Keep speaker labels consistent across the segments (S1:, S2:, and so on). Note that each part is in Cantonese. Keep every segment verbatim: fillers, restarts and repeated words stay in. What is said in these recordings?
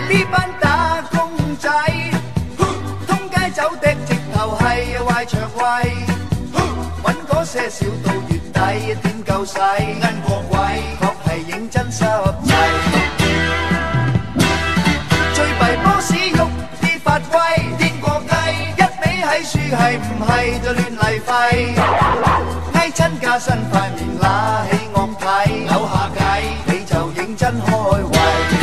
S1: 呢班打工仔，通街走的直頭係壞腸胃，揾嗰些少到月底點夠使？銀國位確係認真濕滯，最弊波士喐啲發威，癲過雞，一味喺樹係唔係就亂嚟廢，挨親加身塊面揦起惡睇，扭下計你就認真開胃。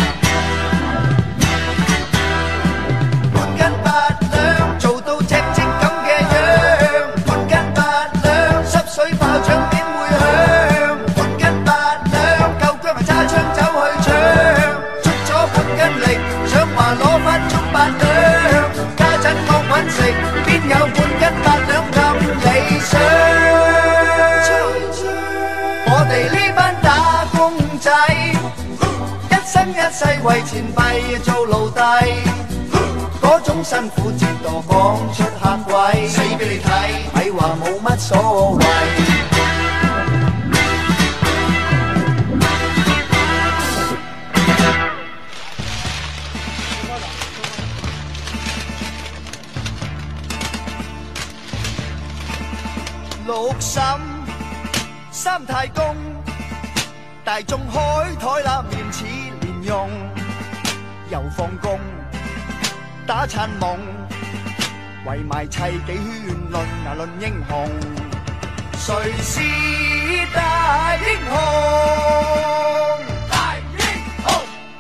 S1: 一世為錢幣做奴隸，嗰種辛苦折墮講出客位，死俾你睇，咪話冇乜所謂。六嬸三太公，大眾海台立面似用又放工打餐夢，圍埋砌幾圈論啊論英雄，誰是大英雄？大英雄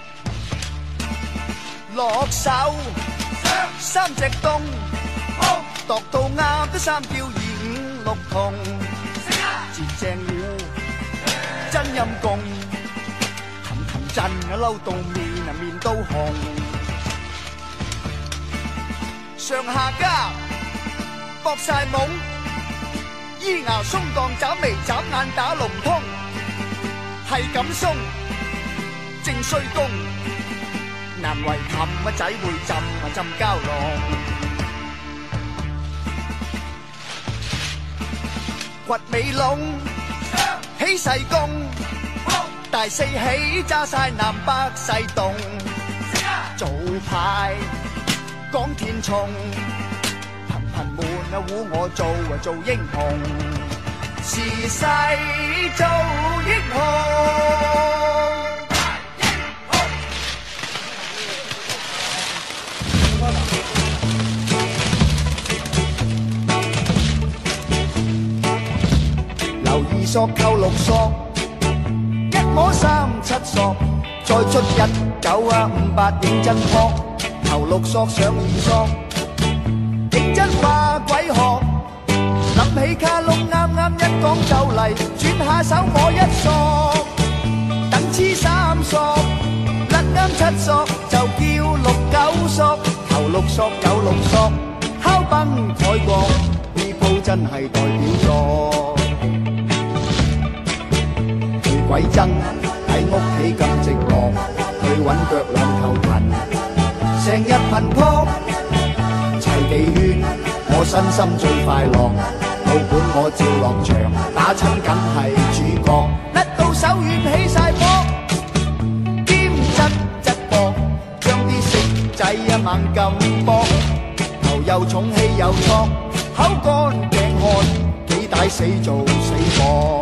S1: 落手三隻冬，度到啱都三吊二五六同，截正了真陰公。震啊嬲到面啊面都紅，上下家搏晒懵，咿牙鬆蕩眨眉眨眼打龍通，係咁鬆正衰公，難為氹啊仔會浸啊浸蛟龍，掘尾龍起細公。大四喜揸晒南北西東，早排講天蟲，頻頻悶啊唬我做啊做英雄，時勢做英雄。留二索扣六索。摸三七索，再出一九啊五八認真撲，頭六索上二索，認真化鬼學。諗起卡窿啱啱一講就嚟，轉下手我一索，等黐三索，甩啱七索就叫六九索，頭六索有六索，敲崩台角，呢鋪真係代表作。鬼憎喺屋企咁寂寞，去揾腳兩頭騰，成日頻撲砌幾圈，我身心最快樂。老本我照落場，打親梗係主角，甩到手軟起晒波，兼質質薄，將啲色仔一猛咁搏，頭又重氣又挫，口乾頸渴，幾大死做死貨。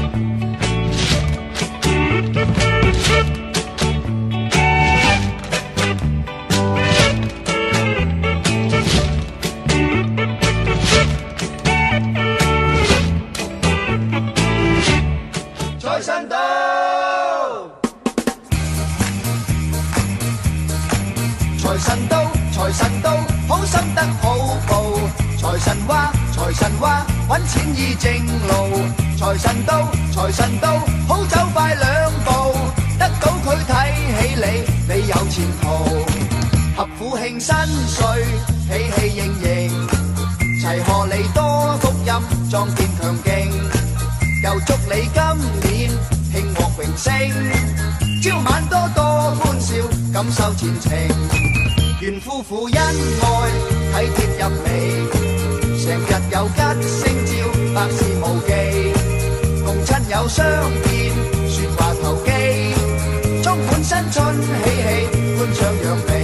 S1: 財神到，財神到，財神到，好心得好報。財神話，財神話，揾錢依正路。財神到，財神到，好走快兩步。得到佢睇起你，你有前途。合府慶新歲，喜氣盈盈，齊賀你多福音，壯健強勁。又祝你今年興獲榮升，朝晚多多歡笑，感受前程。願夫婦恩愛，體貼入微，成日有吉星照，百事無忌。共親友相見，説話投機，充滿新春喜氣，歡暢揚眉。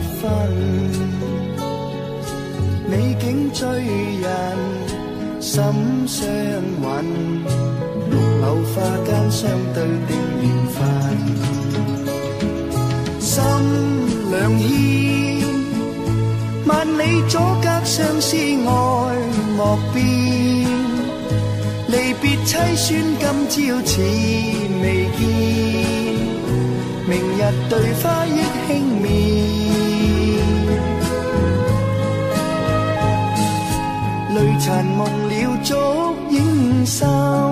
S2: 分，你竟追人心相允，綠柳花間相對的緣分，心兩牽，萬里阻隔相思愛莫變，離別凄酸今朝似未見，明日對花憶輕面，淚殘夢了燭影深，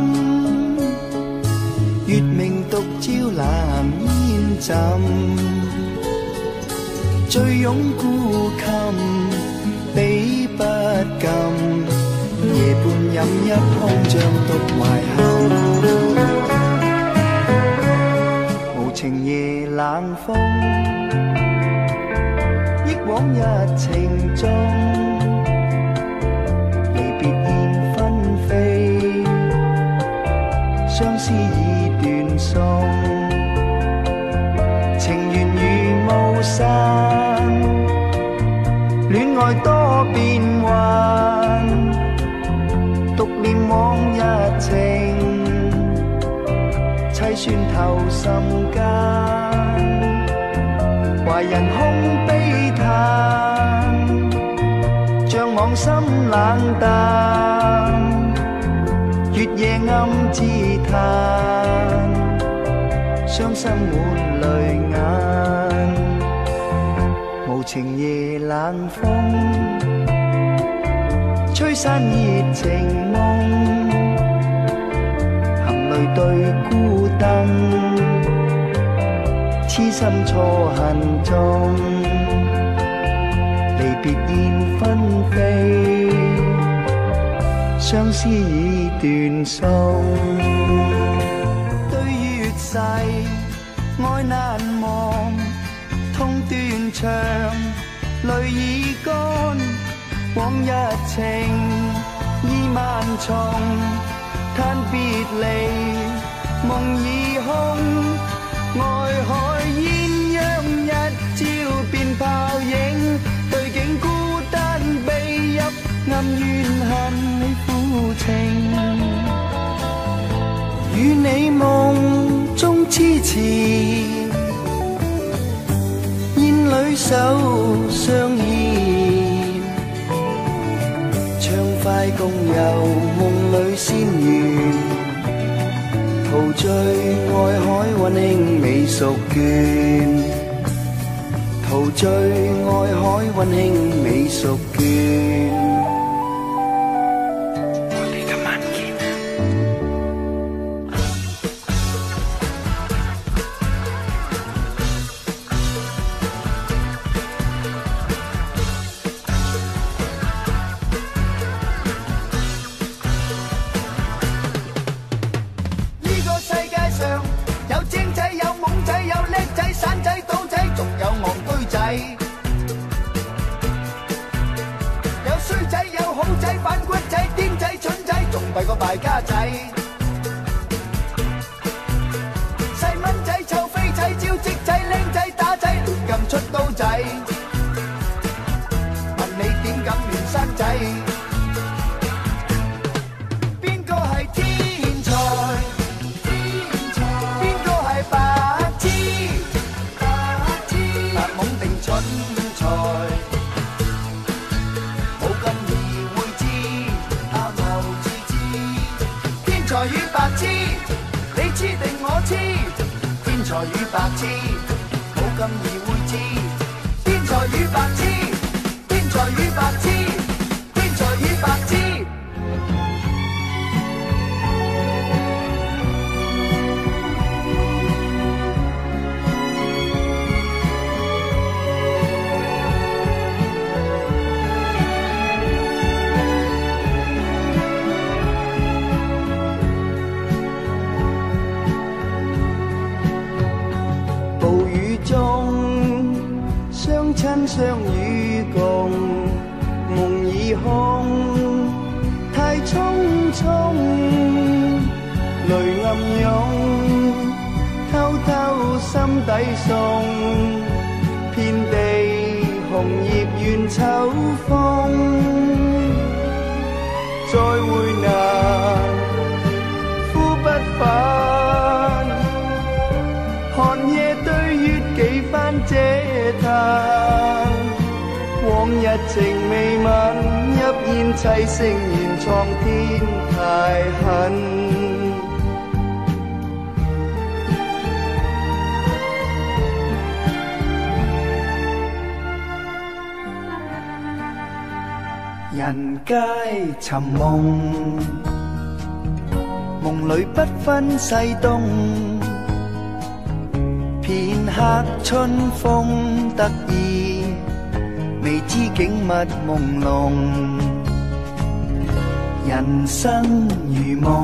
S2: 月明獨照藍煙浸，醉擁孤衾比不禁，夜半飲一湯像獨懷恨，無情夜冷風，憶往日情中，離別燕紛飛，相思已斷送，情緣如霧散，戀愛多變幻，獨念往日情，凄酸透心間，懷人空悲嘆，像往心冷淡，月夜暗自嘆，傷心滿淚眼，無情夜冷風，吹散熱情夢，含淚對孤燈，痴心錯恨中，離別燕紛飛，相思已斷送。對月逝，愛難忘，痛斷腸，淚已乾。往日情已萬重，嘆別離，夢已空。愛海鴛鴦一朝變泡影，對景孤單悲泣，暗怨恨你負情。與你夢中痴纏，煙裏手相牽。快共遊夢裏仙緣，陶醉愛海溫馨美淑眷，陶醉愛海溫馨美淑眷。我哋今晚見啊！有精仔，有懵仔，有叻仔，散仔，賭仔，仲有戇居仔。有衰仔，有好仔，反骨仔，癲仔，蠢仔，仲弊過敗家仔。細蚊仔，臭飛仔，招積仔，靚仔，打仔，亂咁出刀仔。問你點敢亂生仔？邊個係天才？天才與白痴，你痴定我痴？天才與白痴，冇咁易會知。天才與白痴，天才與白痴，天才與白痴。親相與共，夢已空，太匆匆，淚暗湧，偷偷心底送，遍地紅葉怨秋風，再會難，呼不返。寒夜對月幾番嗟嘆，往日情未泯，泣煙凄聲現蒼天太狠。人皆尋夢，夢裏不分西東。片刻春風得意，未知景物朦朧。人生如夢，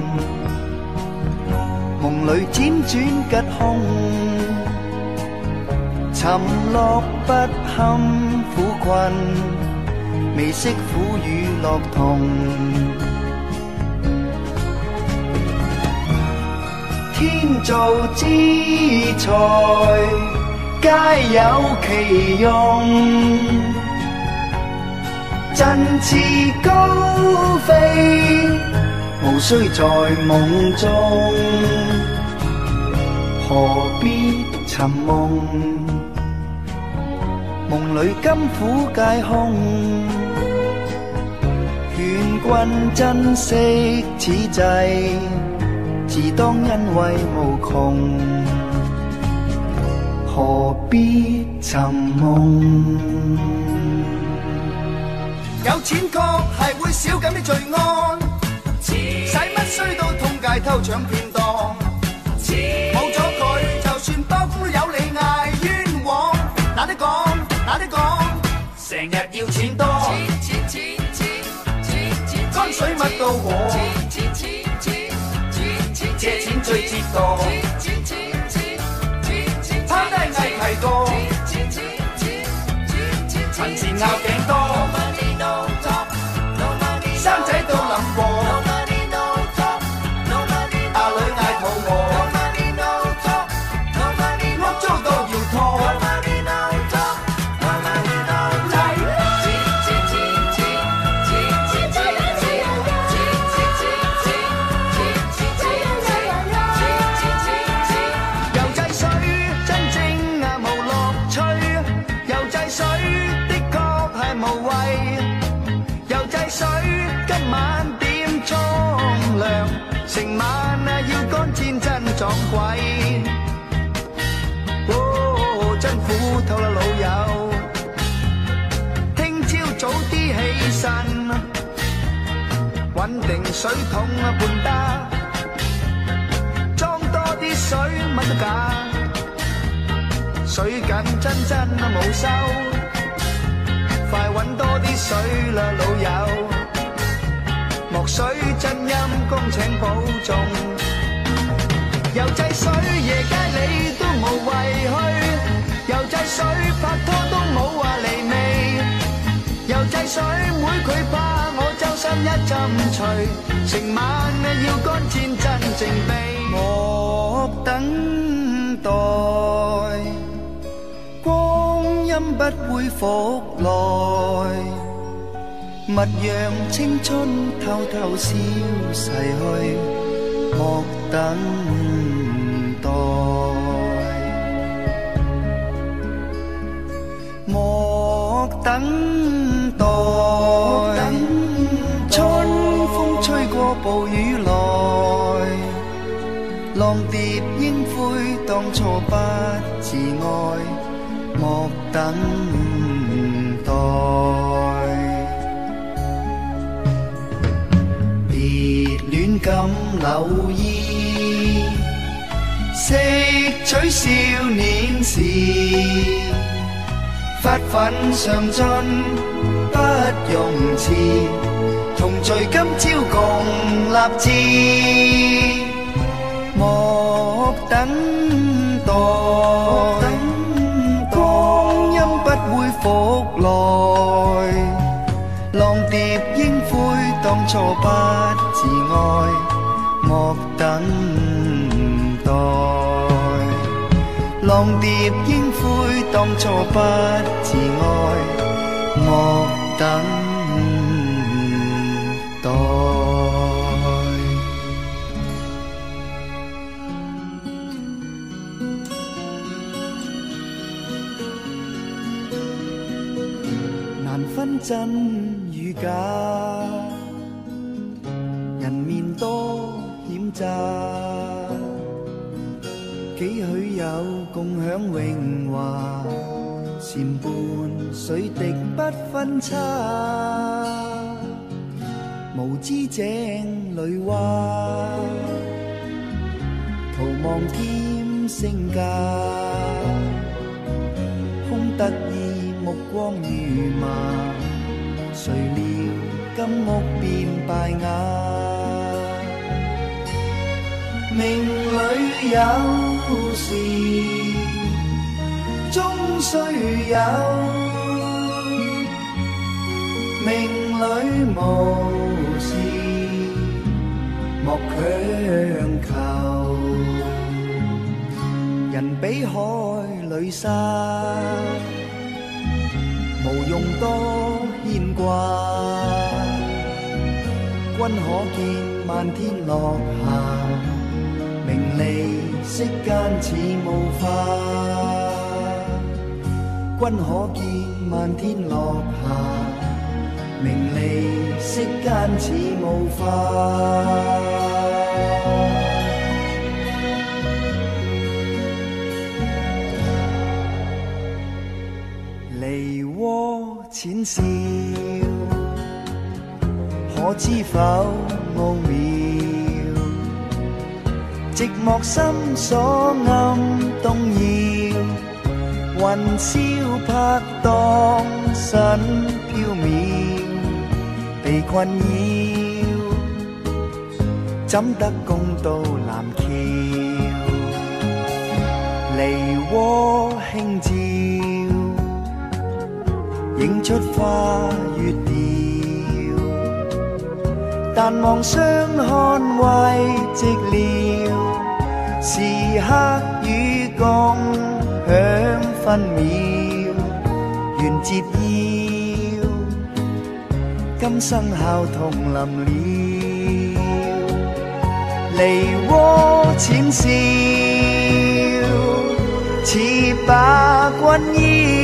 S2: 夢裏輾轉吉凶。沉落不堪苦困，未識苦與樂同。天造之材皆有其用，振翅高飛無須在夢中，何必尋夢？夢裏甘苦皆空，勸君珍惜此際，自當欣慰無窮，何必尋夢？
S1: 有錢確係會少減啲罪案，使乜衰到通街偷搶騙當？冇咗佢，就算多功都有你嗌冤枉。哪得講，哪得講，成日要錢多，乾水乜都和，借錢最折墮，拋低藝藝歌，貧賤拗頸多，生仔都諗過，阿女嗌肚餓，屋租都要拖。成晚啊要乾煎真撞鬼，哦真苦透啦老友，聽朝早啲起身，揾定水桶啊半打，裝多啲水乜都假，水緊真真啊冇收，快揾多啲水啦老友。莫水真陰公請保重，又制水夜街你都無謂去，又制水拍拖都冇話離味，又制水妹佢怕我周身一浸除，成晚啊要乾煎真正悲。
S2: 莫等待，光陰不會復來。勿讓青春偷偷消逝去，莫等待，莫等待。春風吹過暴雨來，浪蝶應悔當初不自愛，莫等待。別戀敢留意，識取少年時，發奮上進不容辭，同聚今朝共立志，莫等待，光陰不會復來，浪蝶應悔當初不自愛，莫等待，浪蝶應悔當初不自愛，莫等待。難分真與假，人面多險詐，幾許有共享榮華，禪伴水滴不分差。無知井裏蛙，徒望添聲價，空得意目光如麻，誰料金屋變敗瓦。命裏有時終須有，命裏無時莫強求。人比海裏沙，無用多牽掛。君可見漫天落霞，名利息間似霧化。君可見漫天落霞，名利息間似霧化。梨渦淺笑，可知否奧妙？寂寞心所暗動搖，雲霄拍盪神飄渺，被困擾，怎得共渡藍橋？梨渦輕照，映出花月調，但望相看為寂寥，時刻與共享分秒，緣折腰，今生孝同臨了。梨渦淺笑，似把君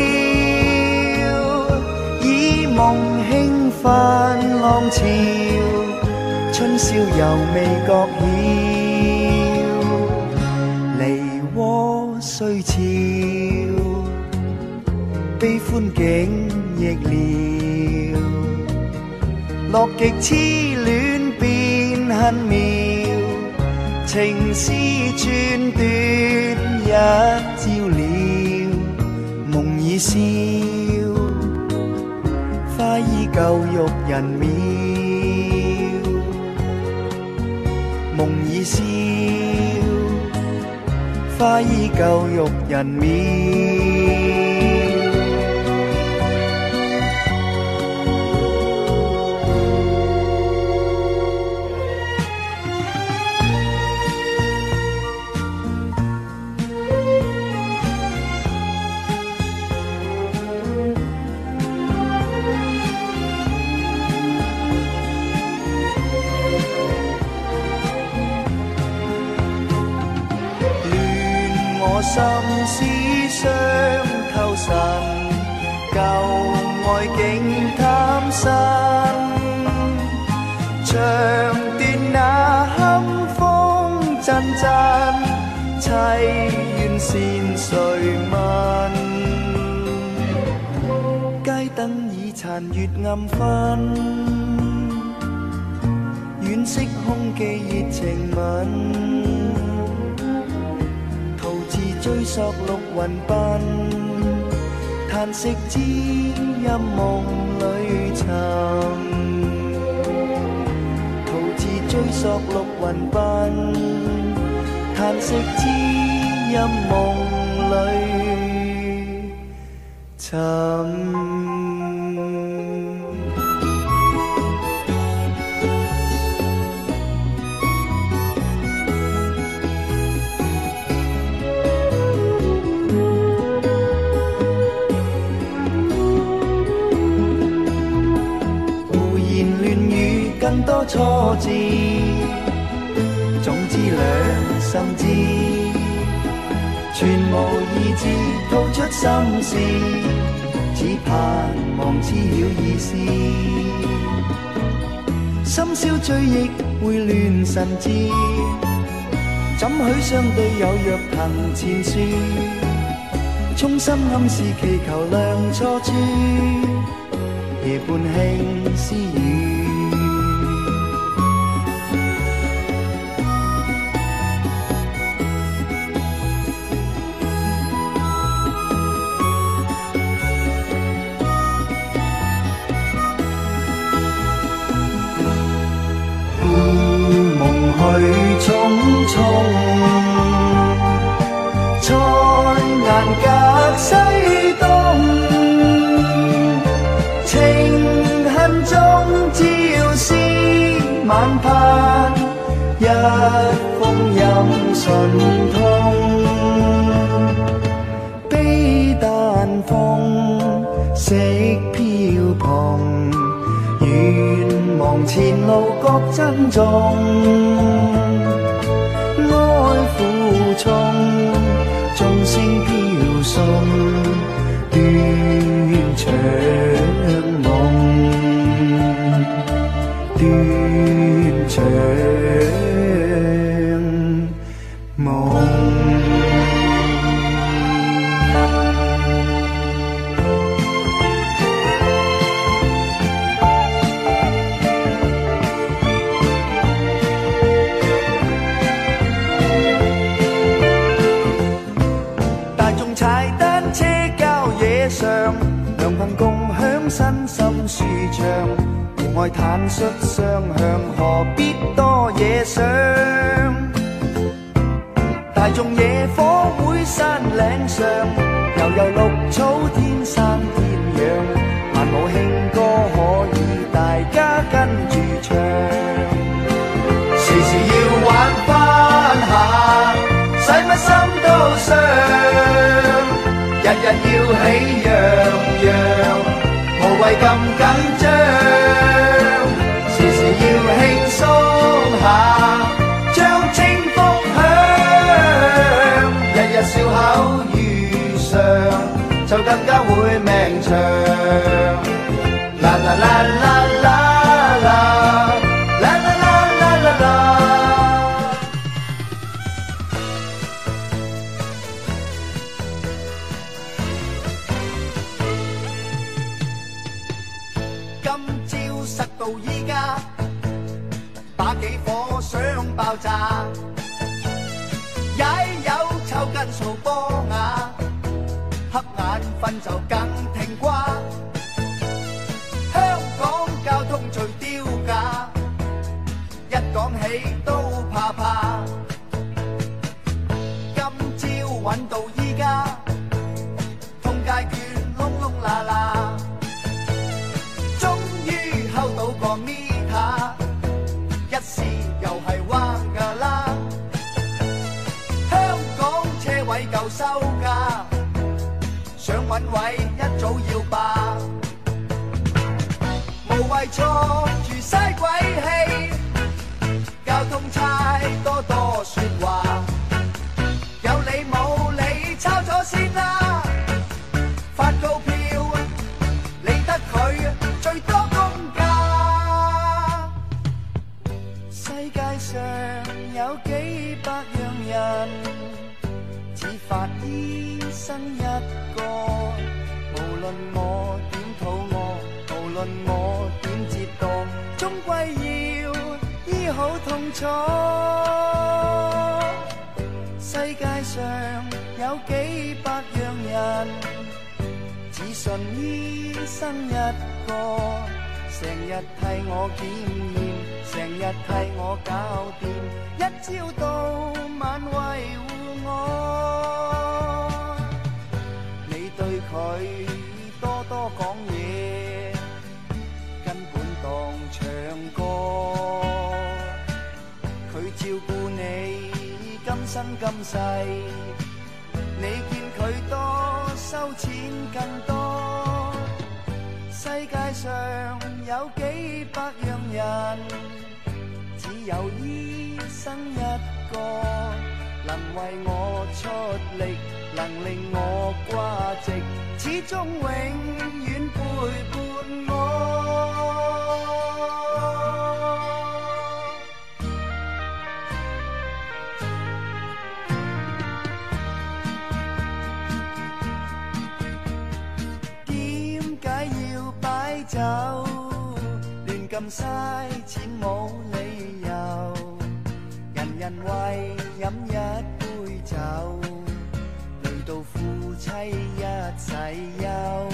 S2: 邀，以夢輕泛浪潮，春宵猶未覺曉。梨渦雖俏，悲歡景亦妙，樂極痴戀變恨妙，情絲寸斷一朝了，夢已消，花依舊玉人廟，夢已消，花依舊玉人廟。心思相扣神，舊愛境貪新，長斷那堪風陣陣，凄怨善誰問？街燈已殘月暗昏，惋惜空記熱情吻。追溯綠雲奔，嘆息知音夢裏尋。徒自追溯綠雲奔，嘆息知音夢裏尋。 挫折，總之兩心知，全無意志吐出心事，只盼望知曉意思。深宵追憶會亂神志，怎許相對有若憑前書，衷心暗示祈求亮錯處，夜半輕私語。去匆匆，塞顏隔西東，情恨中朝思晚盼，一封音訊通，悲淡風色飄蓬，願望前路各珍重，愛負重，眾星飄送，斷腸夢，斷腸夢。良朋共享身心舒暢，互愛坦率雙向，何必多野想？大眾野火會山嶺上，悠悠綠草天山天仰，萬無興歌可以大家跟住唱，時時要玩翻下，使乜心都傷。日日要喜洋洋，無謂咁緊張，時時要輕鬆下，將清風響，日日笑口如常，就更加會命長。啦啦啦啦啦啦，啦啦啦啦啦啦。到依家把幾火想爆炸，也有抽筋掃波瓦，瞌眼瞓就更停掛。香港交通最丟架，一講起都怕怕。今朝揾到依家，通街券窿窿罅罅。收到個 meter， 一試又係彎㗎啦。香港車位夠收價，想揾位一早要霸。無謂錯住嘥鬼氣，交通差多多説話，有理冇理抄咗先啦。發告票理得佢最多。世界上有幾百樣人，只發醫生一個。無論我點肚餓，無論我點折墮，終歸要醫好痛楚。世界上有幾百樣人，只信醫生一個，成日替我檢驗，成日替我搞掂，一朝到晚維護我。你對佢多多講嘢，根本當唱歌。佢照顧你今生今世，你見佢多收錢更多。世界上有幾百樣人。 有醫生一個，能為我出力，能令我掛直，始終永遠陪伴我。點解要擺酒？亂咁嘥錢冇理由，人人為飲一杯酒，累到夫妻一世憂。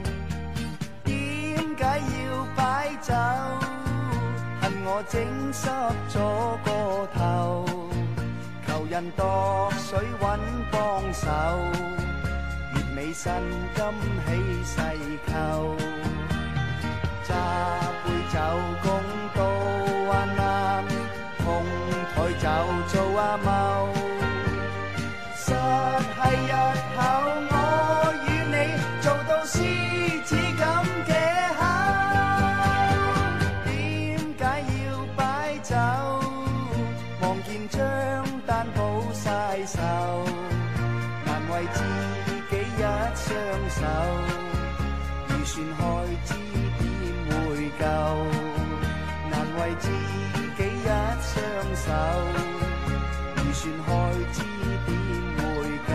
S2: 點解要擺酒？恨我整濕咗個頭，求人度水揾幫手，月尾薪金起勢扣。揸杯酒共渡患難，同台就做阿茂。實係日後我與你做到獅子咁嘅口，點解要擺酒？望見張單簿曬手，難為自己一雙手，預算開支夠，難為自己一雙手，預算開支點會夠？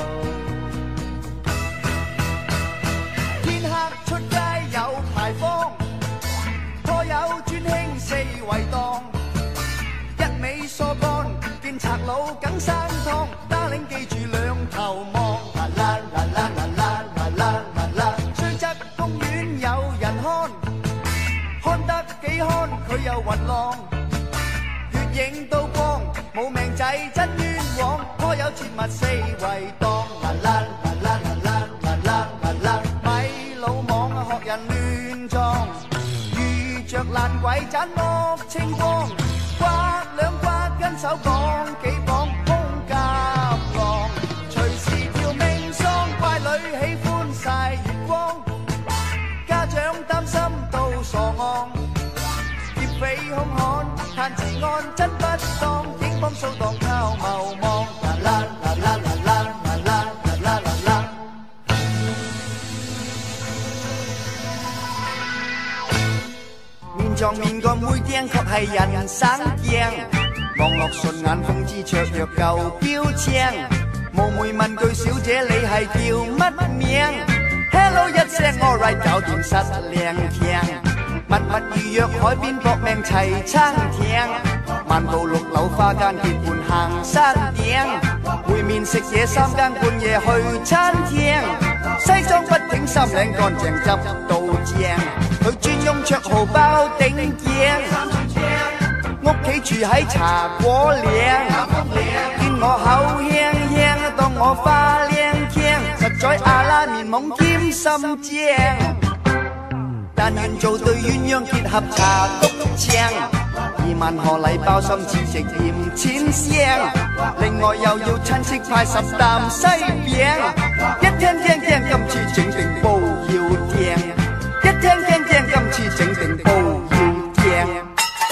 S2: 天黑出街有牌坊，拖友專興四圍檔，一味疏乾見賊佬梗生湯，打領記住兩頭望，啦啦啦啦啦啦啦啦啦，雖則公園有人看。看得幾看佢又暈浪，血影刀光，冇命仔真冤枉，拖有切勿四圍檔，啦啦啦啦啦啦啦啦啦，咪魯莽學人亂撞，遇着爛鬼盞惡清光，刮兩刮跟手講幾磅空夾浪，隨時條命喪，乖女喜歡曬月光，家長擔心到傻戇，劫匪兇悍，彈治安真不當，警方掃蕩靠謀望，啦啦啦啦啦啦啦啦啦啦啦。面撞面個妹釘確係人生鏡，望落順眼風姿綽約夠標青，冒昧問句小姐你係叫乜名？Hello 一聲 all right 搞掂實靚強，密密預約海邊搏命齊餐廳，漫步六樓花間結伴行山頂，會面食嘢三更半夜去餐廳，西裝筆挺衫領乾淨執到正，佢專用綽號包頂頸，屋企住喺茶果嶺，見我口輕輕當我花靚傾，實在阿拉面懵兼心正，但願做對鴛鴦結合茶篤青，二萬賀禮包心似食鹽錢聲，另外又要親戚派十擔西餅，一聽聽聽今次整定煲要聽，一聽聽聽今次整定煲要聽。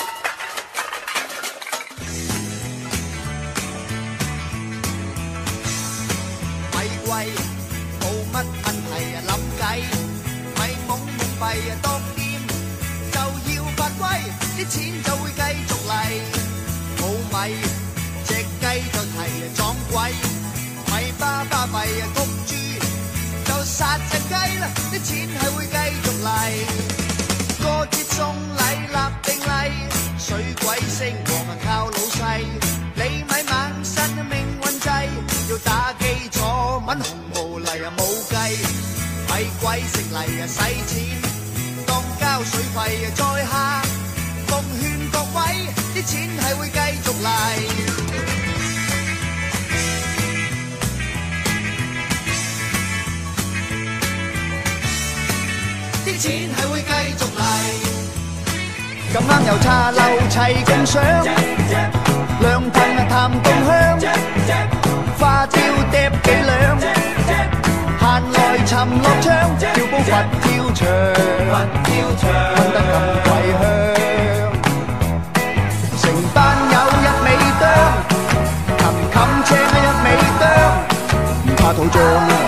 S2: 冇乜問題啊，諗計咪懵懵閉啊，當店就要發威，啲錢就會繼續嚟。冇米隻雞就提啊撞鬼，咪巴巴閉啊焗住就殺隻雞啦，啲錢係會繼續嚟。過節送禮立定例，水鬼升王啊靠老細，你咪猛身命運掣，要打基礎揾紅毛嚟啊冇計，咪鬼食嚟啊使錢，當交水費啊再下，奉勸各位啲錢係會繼續嚟，啲錢係會繼續嚟。咁啱又茶樓齊共賞，兩份啊談共香，花招疊幾兩，閒來尋樂窗，跳煲佛跳牆，聞得咁桂香，成土象。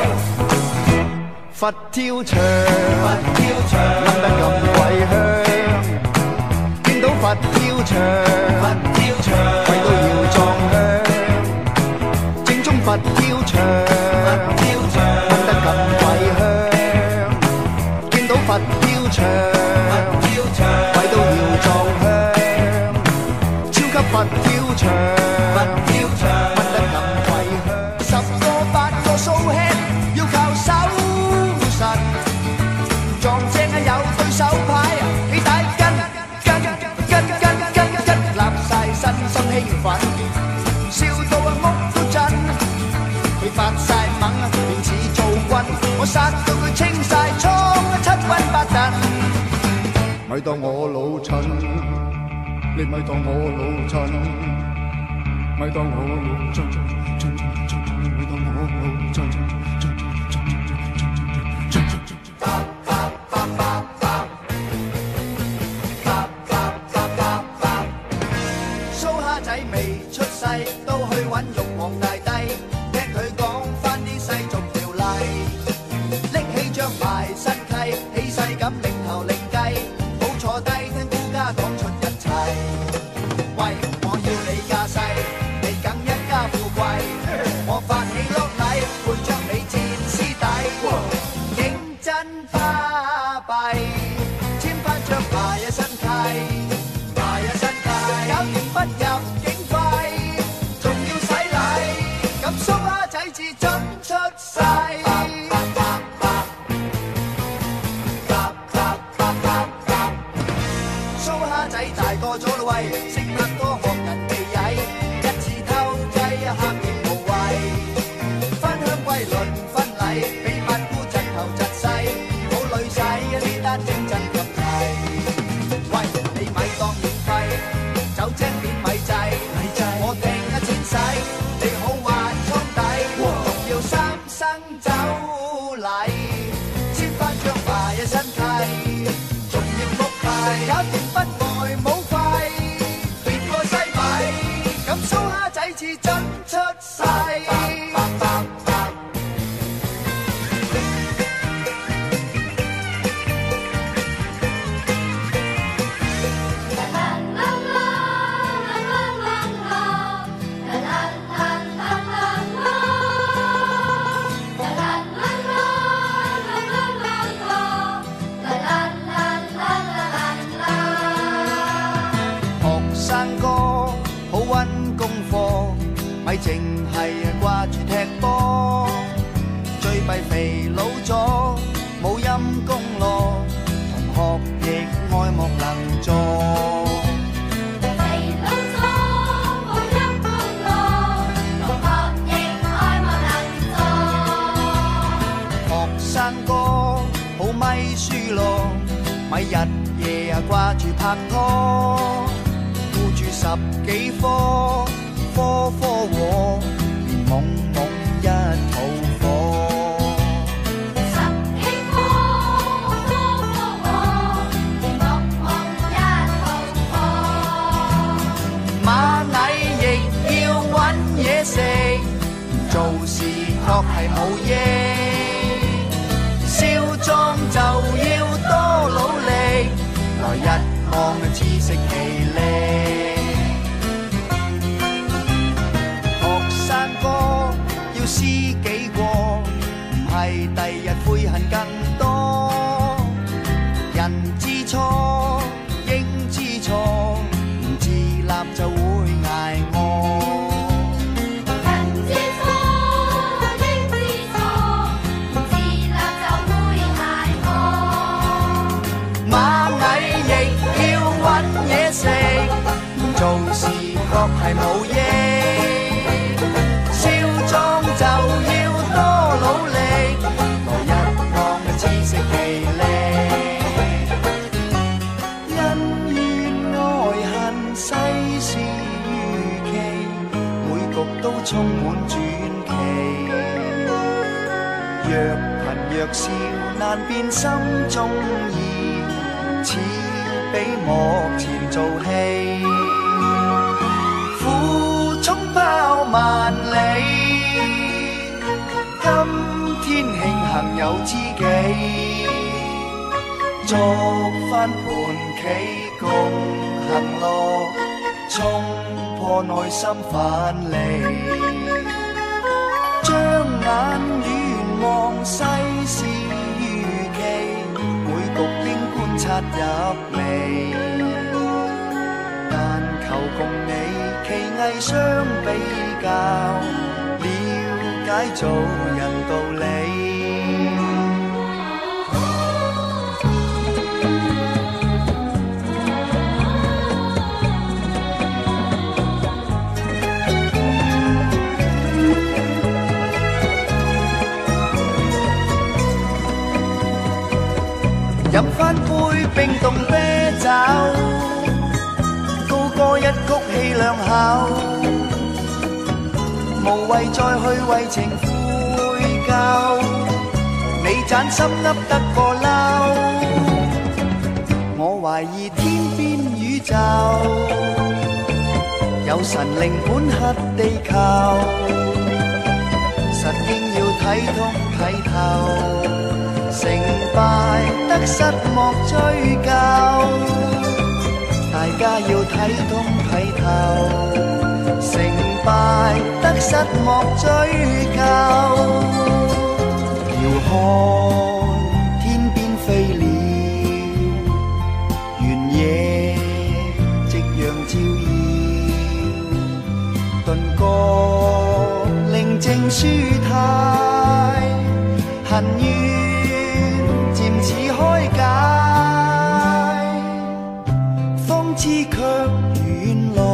S2: 佛跳牆，諗得咁鬼香，見到佛跳牆，跪到要撞香。正宗佛跳牆，諗得咁鬼香，見到佛跳牆，跪到要撞香。超級佛跳牆，問得咁鬼香。十個八個蘇 head 要靠手。撞正啊有對手牌啊，起帶跟跟跟跟跟跟立晒身心興奮，笑到啊屋都震，佢發晒猛啊便似做軍，我殺到佢清晒倉啊七軍八陣。咪當我老襯，你咪當我老襯，咪當我老襯，咪當我老襯。都去揾玉皇大帝，聽佢講返啲世俗條例，拎起張埋身契，氣勢咁零頭零計，冇坐低聽顧家講出一切。喂，我要你架勢，你梗一家富貴，我發起落禮，會將你戰師弟，認真巴閉，簽返張埋一身契，埋一身契，搞掂不入。蘇蝦仔至準出世，蘇蝦仔大個咗啦喂，識得多學人哋曳，一次偷雞黑點無謂，返鄉歸輪婚禮，俾八姑窒頭窒勢，冇女仔呢單整真咁滯。喂，你咪當免費，酒精免米制，我訂一千使。生酒禮，簽返張埋一身契，仲要福牌，搞掂不外冇費，變個西米，咁蘇蝦仔至準出世。咪淨係掛住踢波，最弊肥佬咗冇陰功咯，同學亦愛莫能助。肥佬咗冇陰功咯，同學亦愛莫能助。學生哥好咪輸咯，咪日夜啊掛住拍拖，顧住十幾科。科科和，連懵懵一肚火。十幾科，科科和，連懵懵一肚火。螞蟻亦要搵嘢食，做事確係冇益。少壯就要多努力，來日望自食其力。要知己過，唔係第日悔恨更多。人知錯，應知錯，唔自立就會捱餓。人知錯，應知錯，唔自立就會捱餓。螞蟻亦要搵嘢食，做事確係冇益。就要多努力，來日望自食其力。恩怨愛恨世事如棋，每局都充滿傳奇。若貧若笑難辨心中意，似比幕前做戲。苦衝拋萬里，今先慶幸有知己，作翻盤棋共行樂，衝破內心藩籬，將眼遠望世事如棋，每局應觀察入微，但求共你棋藝相比較，了解做人道理。飲翻杯冰凍啤酒，高歌一曲氣兩口，無謂再去為情悔疚。你盞心噏得過嬲，我懷疑天邊宇宙有神靈管轄地球，實經要睇通睇透。成敗得失莫追究，大家要睇通睇透。成敗得失莫追究，遙看天邊飛鳥，原野夕陽照耀，頓覺寧靜舒泰，恨怨漸似開解，方知卻原來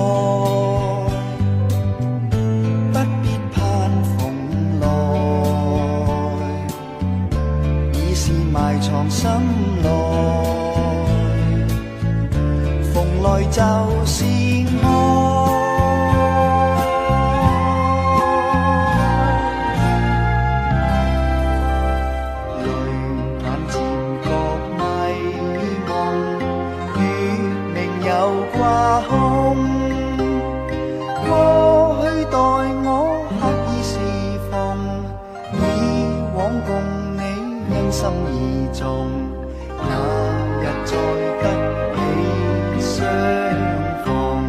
S2: 不必盼逢來，已是埋藏心內，逢來就是愛。心意重，那日再得起相逢，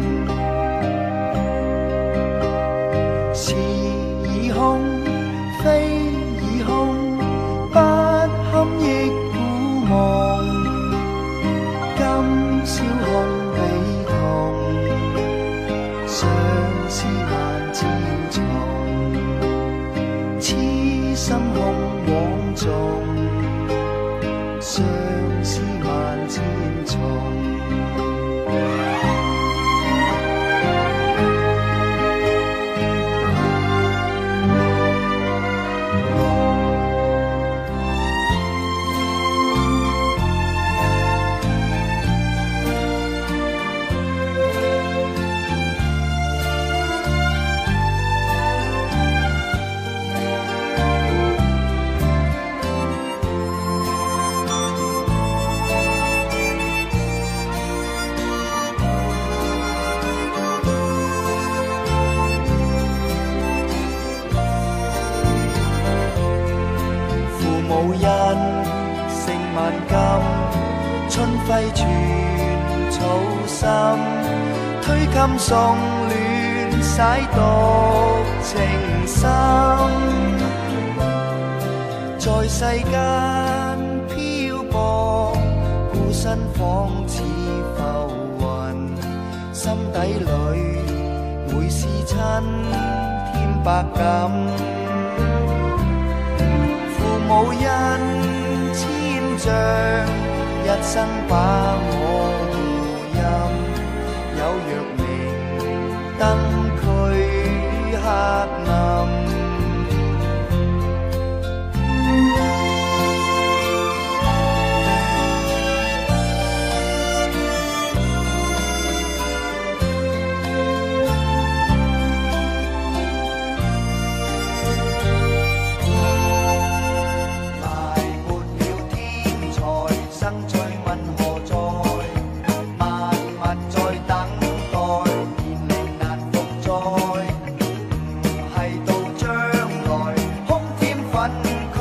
S2: 是已空，非已空，不堪憶故夢。今宵空比痛，相思萬千重，痴心空枉縱。相思萬千重，無人勝萬金，春暉傳草心，推襟送暖，洗獨情深。在世間漂泊，孤身仿似浮雲，心底裏每思親添百感。無人千丈，一生把我護蔭。有若明燈驅黑暗。困。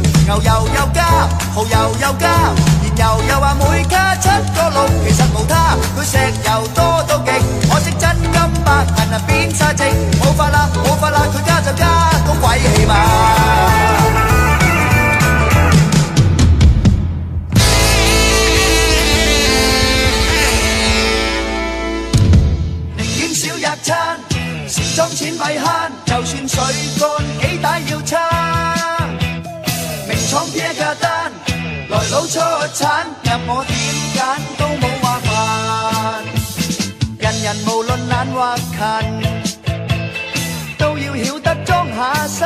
S1: 有加，燃油又話每加七個六，其實無他，佢石油多到極，可惜真金白銀啊變晒值，冇法啦冇法啦，佢加就加到鬼氣嘛。寧願少日餐，時裝錢咪慳，就算水乾幾大要撐。名廠撇架單，來佬出產，任我點揀都冇話煩。人人無論懶或勤，都要曉得裝下身。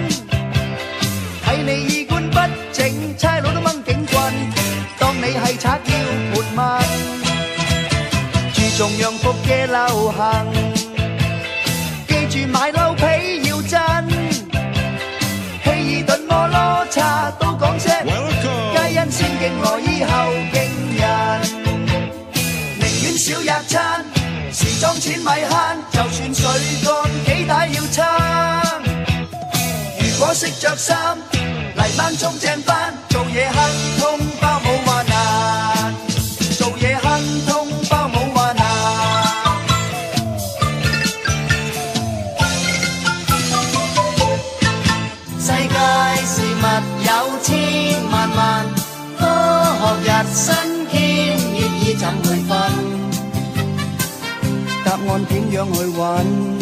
S1: 睇你衣冠不整，差佬都掹警棍，當你係賊要盤問。注重洋服嘅流行，記住買褸皮要真。希爾頓摩羅茶都講聲，皆因先敬羅衣後敬人。寧願少日餐，時裝錢咪慳，就算水乾幾大要撐。如果識着衫，嚟晚中正班，做嘢亨通包冇話難，做嘢亨通包冇話難。世界事物有千萬萬，科學日新添，要以怎去分？答案點樣去揾？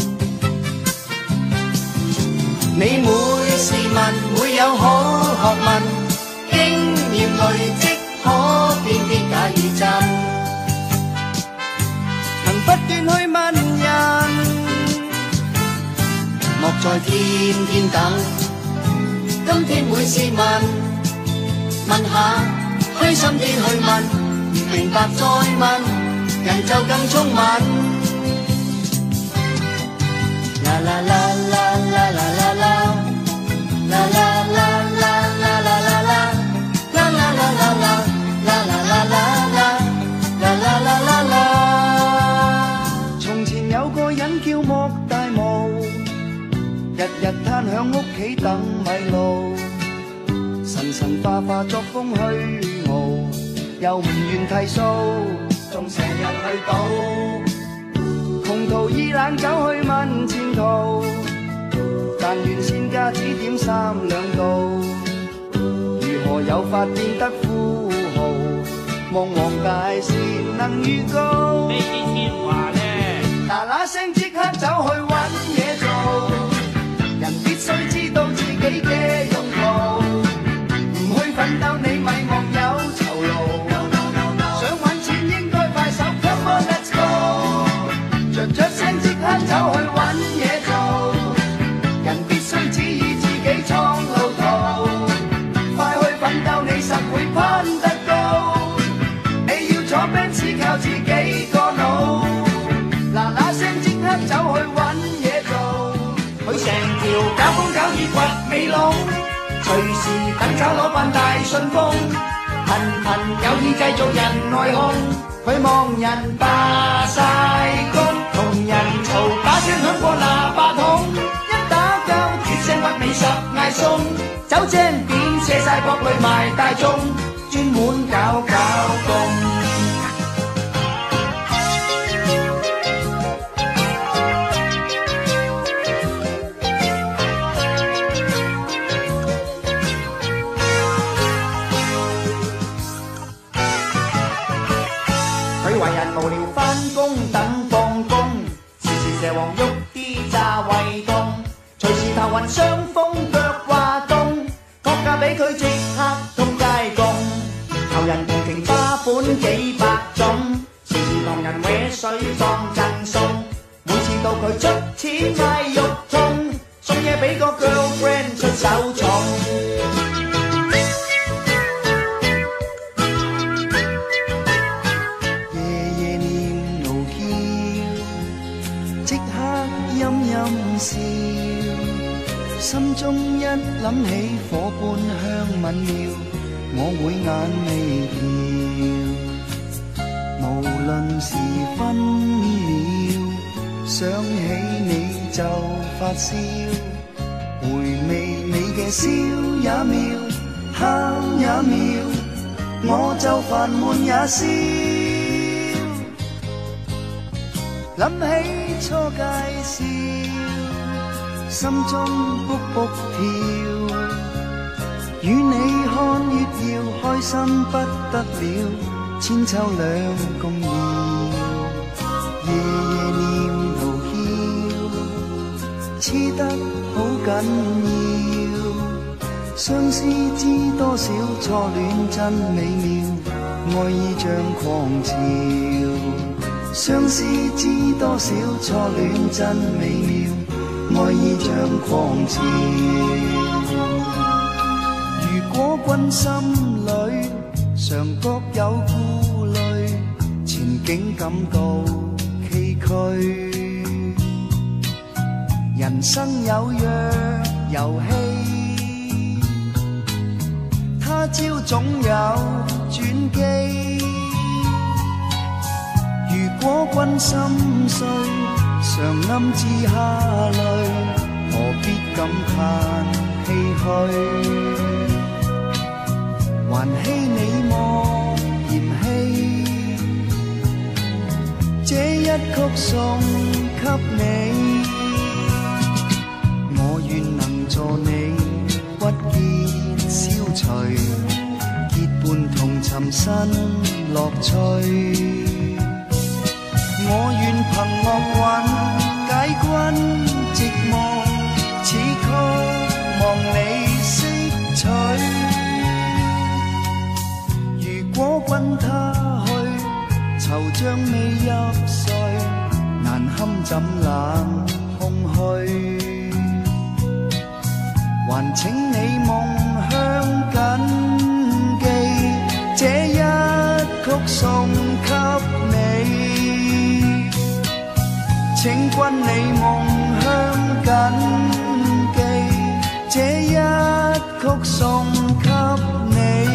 S1: 你每事物會有好學問，經驗累積可辨別假與真。能不斷去問人，莫再天天等。今天每事問，問下虛心啲去問，唔明白再問，人就更聰敏。啦啦啦啦啦啦啦啦，啦啦啦啦啦啦啦啦，啦啦啦啦啦，啦啦啦啦啦，啦啦啦啦啦。從前有個人叫莫大毛，日日攤響屋企等米路，神神化化作風虛傲，又唔願剃鬚，仲成日去賭。窮途意冷走去問前途，但願先加指點三兩度，如何有法變得富豪？望黃大仙能預告，
S3: 呢啲天話咧，
S1: 嗱嗱聲即刻走去揾嘢做，人必須知道自己嘅用途，唔去奮鬥你咪莫有酬勞。想揾錢應該快手 ，Come on let's go， 着着聲即刻走去揾嘢做，人必須指意自己創路途，快去奮鬥你實會攀得高，你要坐 Benz 靠自己個腦，嗱嗱聲即刻走去揾嘢做，佢成條搞風搞雨掘尾窿，隨時等找攞份大信封，頻頻有意製造人內訌，佢望人霸晒工，同人嘈把聲響過喇叭筒，一打交血腥屈尾十嗌餸，走精點射晒各類賣大眾，專門搞搞工。佢為人無聊返工等放工，時時蛇王喐啲炸胃凍，隨時頭暈傷風腳滑動，托價俾佢即刻通街供，求人同情花款幾百種，時時同人搲水當贈送，每次到佢出錢買肉痛，送嘢俾個 girlfriend 出手重。笑，心中一諗起火般香吻妙，我會眼眉跳。無論是分秒，想起你就發燒，回味你嘅笑也妙，喊也妙，
S2: 我就煩悶也笑。諗起初介紹，心中卜卜跳，與你看月曜，開心不得了，千秋兩共搖，夜夜念奴嬌，黐得好緊要。相思知多少，初戀真美妙，愛意像狂潮。相思知多少，初戀真美妙，愛意像狂潮。如果君心裏常覺有顧慮，前景感到崎嶇。人生有約遊戲，他朝總有轉機。如果君心碎，常暗自下淚，何必感嘆唏噓？還希你莫嫌棄，這一曲送給你。我願能助你鬱結消除，結伴同尋新樂趣。我願憑樂韻解君寂寞，此曲望你識取。如果君他去，惆悵未入睡，難堪怎冷空虛。還請你夢鄉謹記，這一曲送給你。請君你夢鄉謹記，這一曲送給你。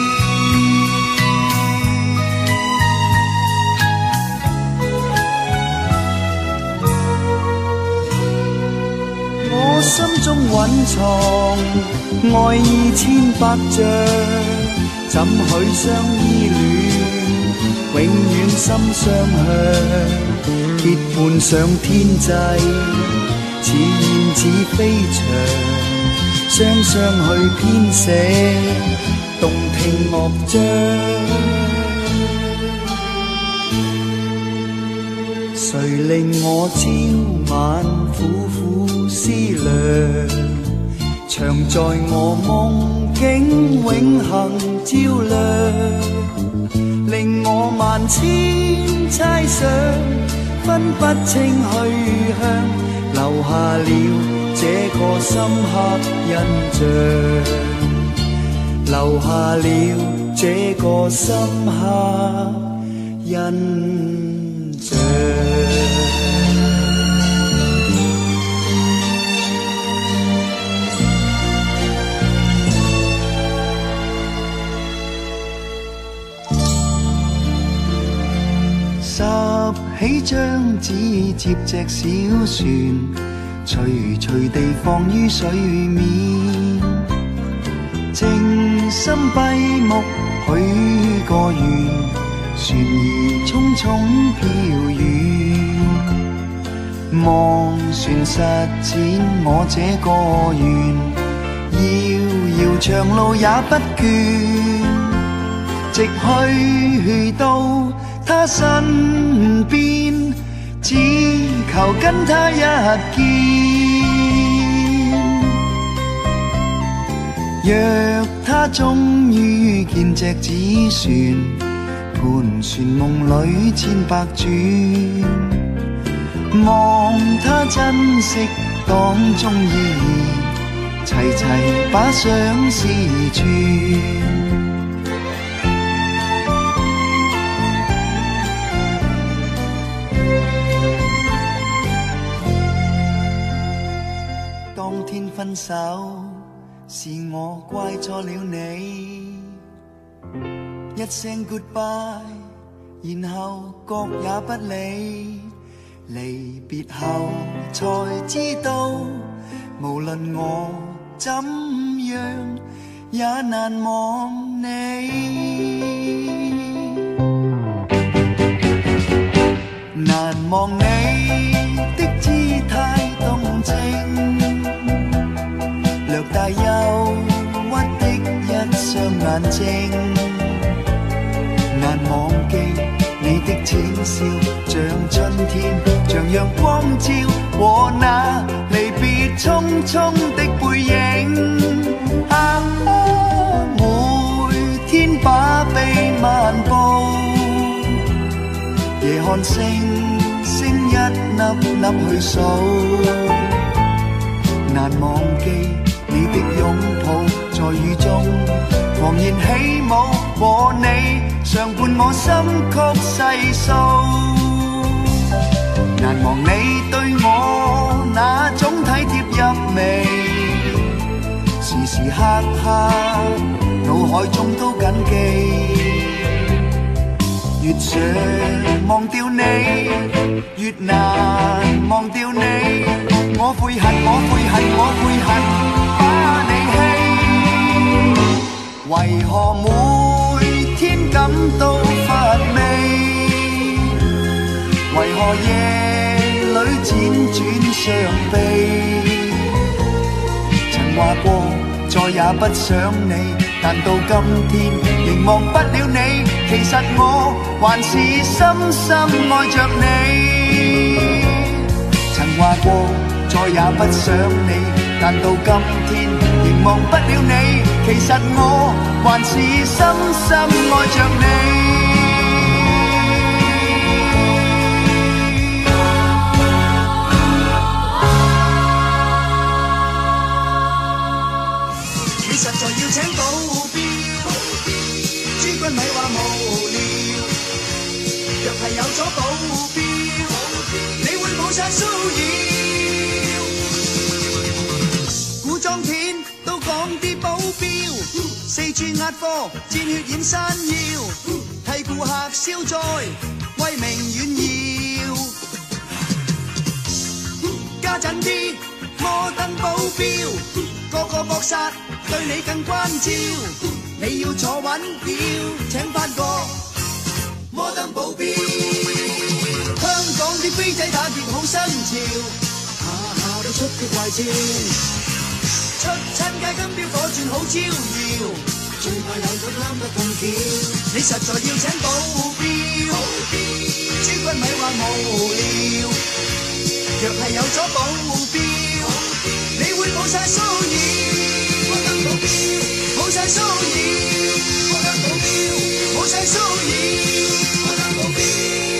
S2: 我心中蘊藏愛意千百丈，怎許相依戀，永遠心相向。結伴上天際，似燕似飛翔，雙雙去編寫動聽樂章。誰令我朝晚苦苦思量，常在我夢境永恆照亮，令我萬千猜想，分不清去向，留下了這個深刻印象，留下了這個深刻印象。拾起張紙接隻小船，隨隨地放於水面，靜心閉目許個願，船兒匆匆飄遠，望船實踐我這個願，遙遙長路也不倦，直去到他身邊，只求跟他一見。若他終於見隻紙船，盤旋夢裏千百轉，望他珍惜當中意義，齊齊把相思串。分手是我怪錯了你，一聲 goodbye， 然後覺也不理，離別後才知道，無論我怎樣也難忘你。 難忘你的姿態動靜，略帶憂鬱的一雙眼睛，難忘記你的淺笑，像春天，像陽光照和那離別匆匆的背影。啊，每天把臂漫步，夜看星星一粒粒去數，難忘記你的擁抱，在雨中狂然起舞，和你常伴我心曲細數。難忘你對我那種體貼入微，時時刻刻腦海中都緊記。越想忘掉你，越難忘掉你。我悔恨，我悔恨，我悔恨把你棄。為何每天感到乏味？為何夜裏輾轉傷悲？曾話過再也不想你，但到今天仍忘不了你。其實我還是深深愛着你。曾話過再也不想你，但到今天仍忘不了你。其實我還是深深愛着你。你實在要請保鏢，諸君咪話無聊。若係有咗保鏢，你會冇晒騷擾。古裝片都講啲保鏢，四處壓貨，戰血染山腰，替顧客消災，威名遠耀。家陣啲摩登保鏢，個個搏殺，對你更關照。你要坐穩票，請返個摩登保鏢。香港啲飛仔打劫好新潮，下下都出啲怪招，出親街金標火鑽好招搖，最怕有佢啱得咁巧。你實在要請保鏢，諸君咪話無聊。若係有咗保鏢，你會冇晒騷擾。摩登保鏢，冇晒騷擾。摩登保鏢，冇晒騷擾。摩登保鏢。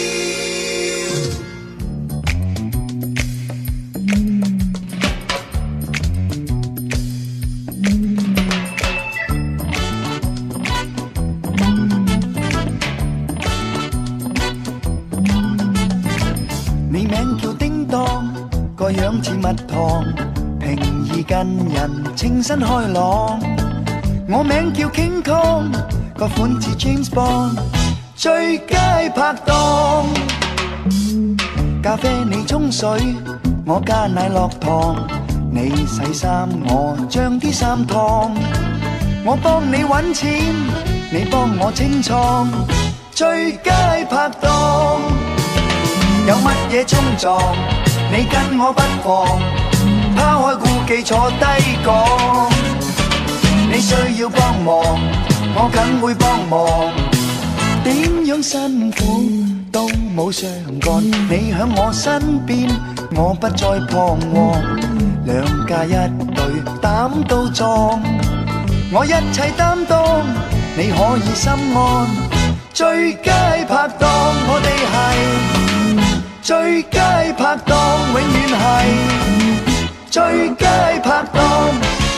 S2: 你名叫叮當，個樣似蜜糖，平易近人，清新開朗。我名叫 King Kong， 個款似 James Bond， 最佳拍檔。咖啡你沖水，我加奶落糖。你洗衫，我將啲衫燙。我幫你搵錢，你幫我清倉。最佳拍檔。有乜嘢衝撞，你跟我不妨，拋開顧忌坐低講。你需要幫忙，我梗會幫忙。點樣辛苦都冇相干，你響我身邊，我不再彷徨。兩家一對膽都壯，我一切擔當，你可以心安。最佳拍檔，我哋係最佳拍檔，永遠係最佳拍檔。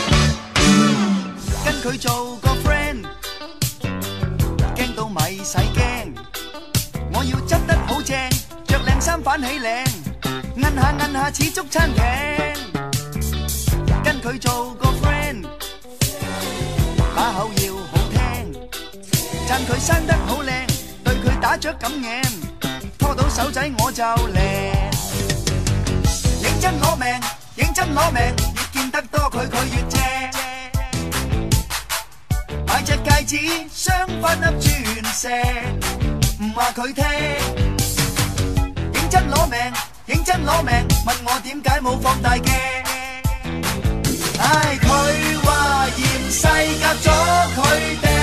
S2: 跟佢做個 friend， 驚到咪使驚。我要執得好正，着靚衫反起領，摁下摁下似足餐廳。跟佢做個 friend， 把口要好聽，讚佢生得好靚，對佢打雀咁嘅。拖到手仔我就靚，認真攞命，認真攞命，越見得多佢佢越正。買隻戒
S1: 子相反粒鑽石，唔話佢聽，認真攞命，認真攞命，問我點解冇放大鏡？唉，佢話嫌世夾咗佢哋，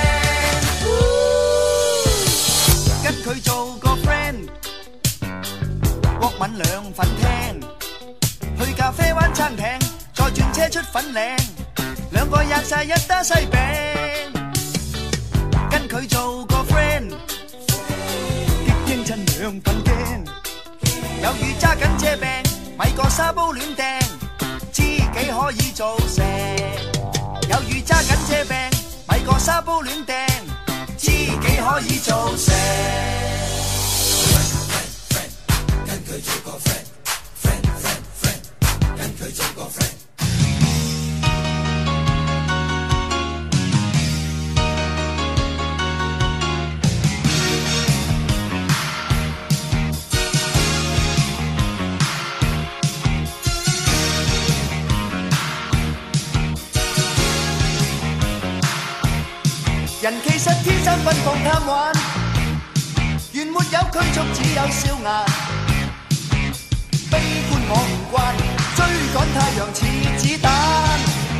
S1: 跟佢做個 friend， 國文兩份聽，去咖啡灣餐廳，再轉車出粉嶺，兩個吔晒一打西餅，跟佢做個 friend， 極認真兩份驚，有如揸緊車病，咪個沙煲亂掟，知己可以做成，有如揸緊車病，咪個沙煲亂掟，知己可以做成。跟佢做個 friend， friend friend friend， 跟佢做個 friend。人其實天生奔放貪玩，原沒有拘束，只有笑顏。悲觀我唔慣，追趕太陽似子彈。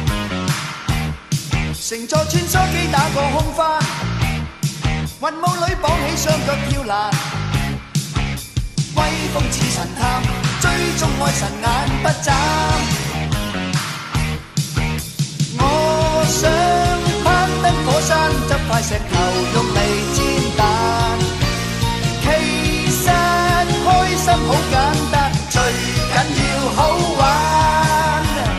S1: 乘坐穿梭機打個空翻，雲霧裏綁起雙腳跳欄。威風似神探，追蹤愛神眼不眨。我想攀登火山，執塊石頭用嚟煎蛋。其實開心好簡單，最緊要好玩。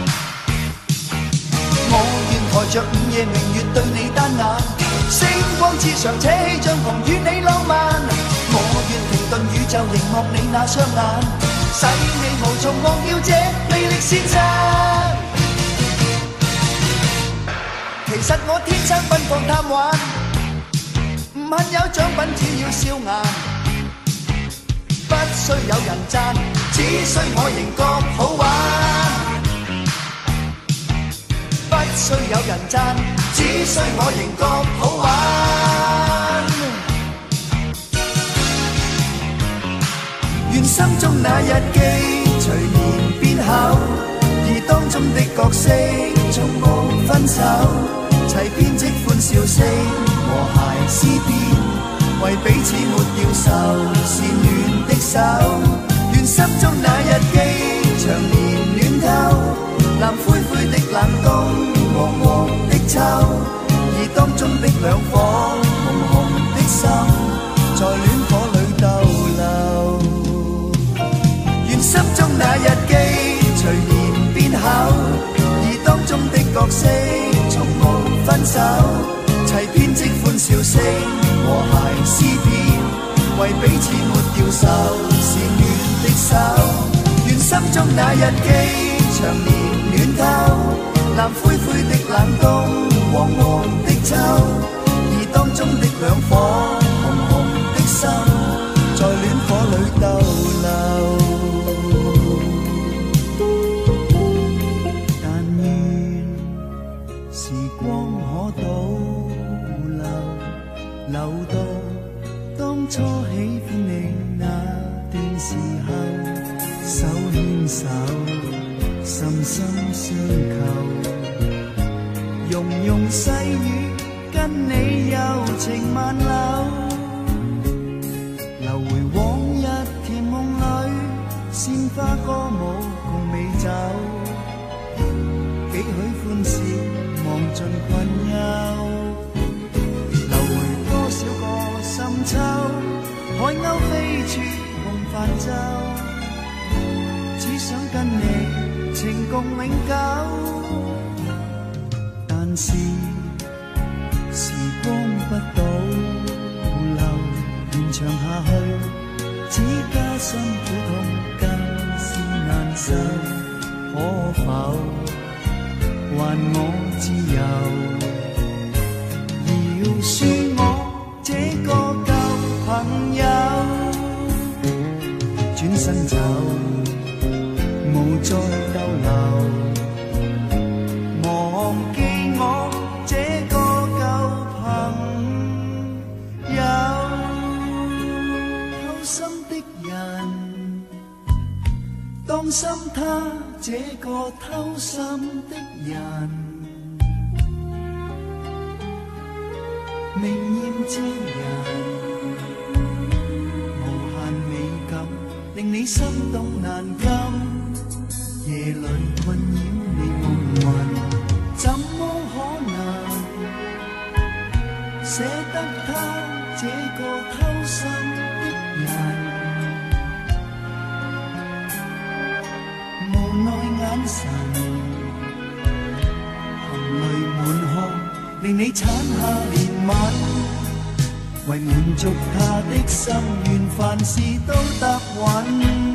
S1: 我願抬着午夜明月對你單眼，星光之上扯起帳篷與你浪漫。我願停頓宇宙凝望你那雙眼，使你無從忘掉這魅力先生。其實我天生奔放貪玩，唔恨有獎品，只要笑顏。不需有人讚，只需我仍覺好玩。不需有人讚，只需我仍覺好玩。願心中那日記隨年變厚，而當中的角色從無分手。齊編織歡笑聲，和諧思辨，為彼此沒掉愁，善緣的手。願心中那日記長年暖透，藍灰灰的冷冬，黃黃的秋，而當中的兩顆紅紅的心，在戀火裏逗留。願心中那日記隨年變厚，而當中的角色從無分手，齊編織歡笑聲，和諧思辨，為彼此沒掉愁，善緣的手。願心中那日記長年暖透，藍灰灰的冷冬，黃黃的秋，而當中的兩顆紅紅的心，在戀火裏逗留。留到當初喜歡你那段時候，手牽手，深深相扣，融融細雨，跟你柔情萬縷，留回往日甜夢裏，鮮花歌舞共美酒，幾許歡笑，忘盡困憂。深秋，海鷗飛處共泛舟，只想跟你情共永久。但是時光不倒流，延長下去，只加深苦痛更是難受。可否還我自由？要恕我這個舊朋友，轉身走，無再逗留，忘記我這個舊朋友。
S2: 當心他這個偷心的人，明豔之人，無限美感令你心動難禁，夜裏困擾你夢魂，怎麼可能捨得他這個偷心的人？無奈眼神，含淚滿腔，令你產下憐憫，為滿足他的心願，凡事都答允，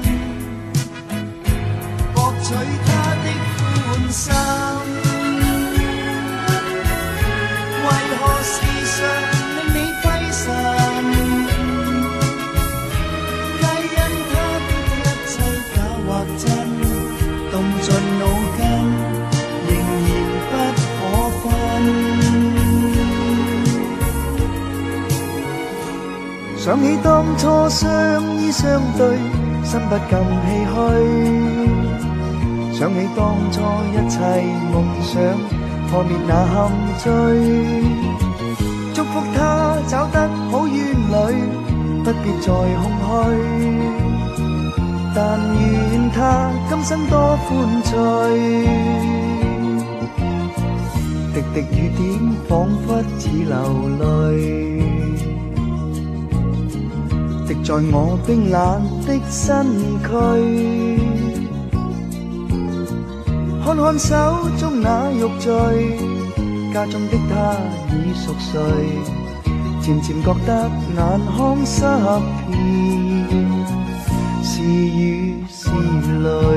S2: 博取他的歡心。為何時常令你費神？皆因他的一切假或真，動盡腦筋，仍然不可分。想起當初相依相對，心不禁唏噓。想起當初一切夢想破滅那陷阱，祝福他找得好緣侶，不必再空虛。但願他今生多歡趣，滴滴雨點彷彿似流淚，滴在我冰冷的身軀。看看手中那玉墜，家中的他已熟睡，漸漸覺得眼眶濕遍，是雨是淚。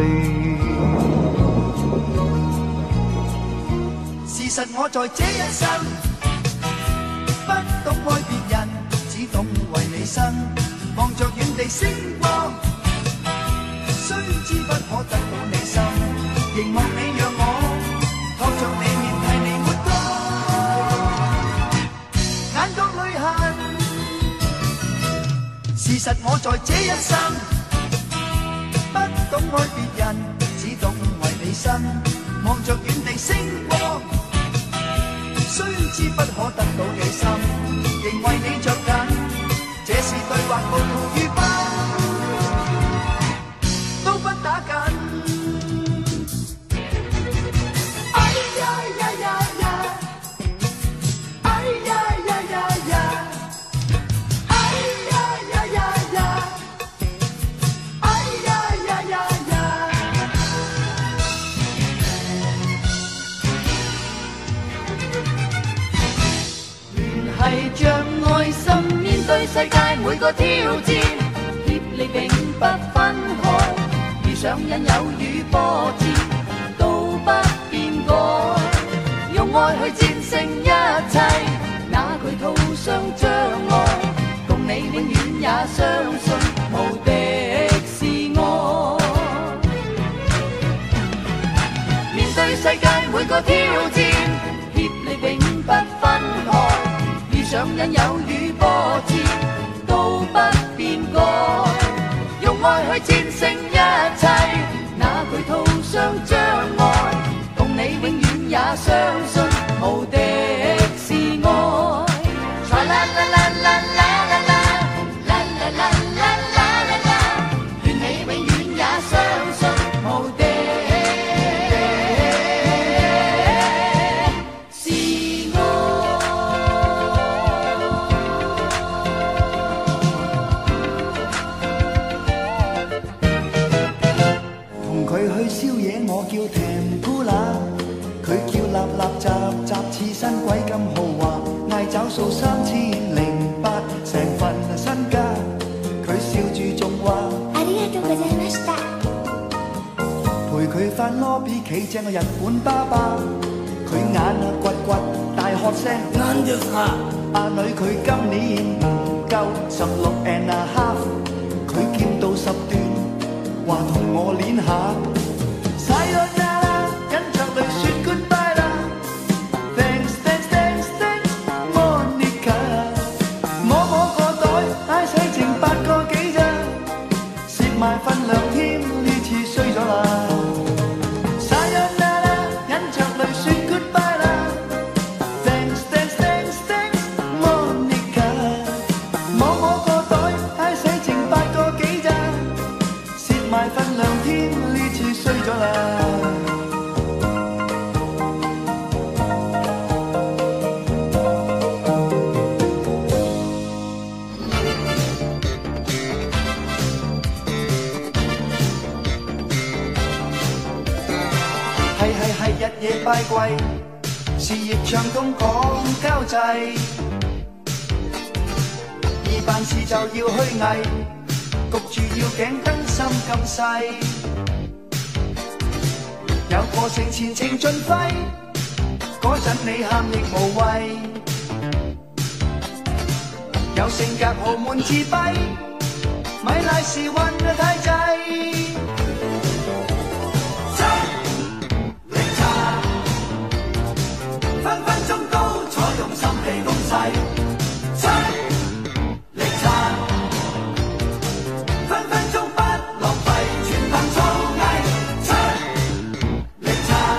S2: 事實我在這一生不懂愛別人，只懂為你生，望着遠地星光，雖知不可得到你心，凝望你讓我托着你面替你活過，眼角淚痕。事實我在這一生不懂愛別人，只懂為你生，望着遠地星光，雖知不可得到你心，仍為你着緊，這是對或無圖與分，都不打緊。世界每個挑戰，協你永不分開。遇上引誘與波折，都不變改。用愛去戰勝一切，哪懼途上障礙？共你永遠也相信無敵是愛。面對世界每個挑戰，協你永不分開。遇上引誘與波折，都不變改，用愛去戰勝一切，哪懼途上障礙？共你永遠也相信無敵是愛。啦啦啦啦啦啦啦啦啦啦啦啦啦，願你永遠也相信無敵是愛。身鬼咁豪華，嗌找數三千零八，成份身家。佢笑住仲話：ありがとうございました。陪佢翻 lobby 企正個日本爸爸，佢眼啊掘掘大喝聲：啱咗下！阿女佢今年唔夠十六 and a half， 佢劍到十段，話同我練下。份量添，呢次衰夜拜跪，事業長痛講交際，而辦事就要虛偽，焗住要頸燈心咁細，有個性前程盡揮，嗰陣你喊亦無謂，有性格豪悶自閉，咪賴時運太滯。分分鐘都採用心地攻勢，出力撐，分分鐘不浪費，全憑造詣，出力撐，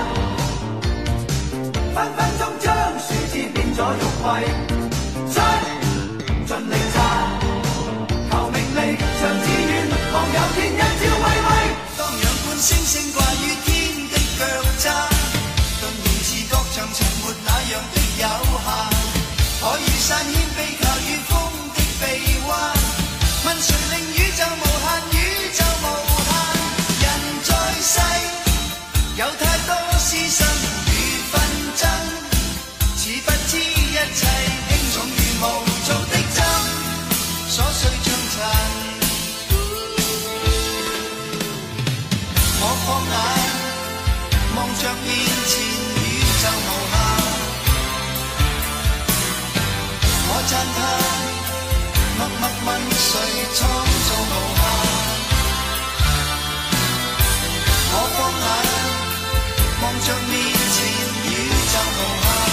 S2: 分分鐘將樹枝變咗肉桂，出盡力撐，求名利長志遠，望有天一朝威威，當陽冠星星掛於天的腳踭。長情沒那樣的有限，可以散牽悲靠於風的臂彎。問誰令宇宙無限，宇宙無限？人在世有太多私心與紛爭，似不知一切輕重如無做的針，瑣碎像塵。我放眼望着面前。就無限，我讚嘆，默默問誰創造無限？我放眼望着面前宇宙無限，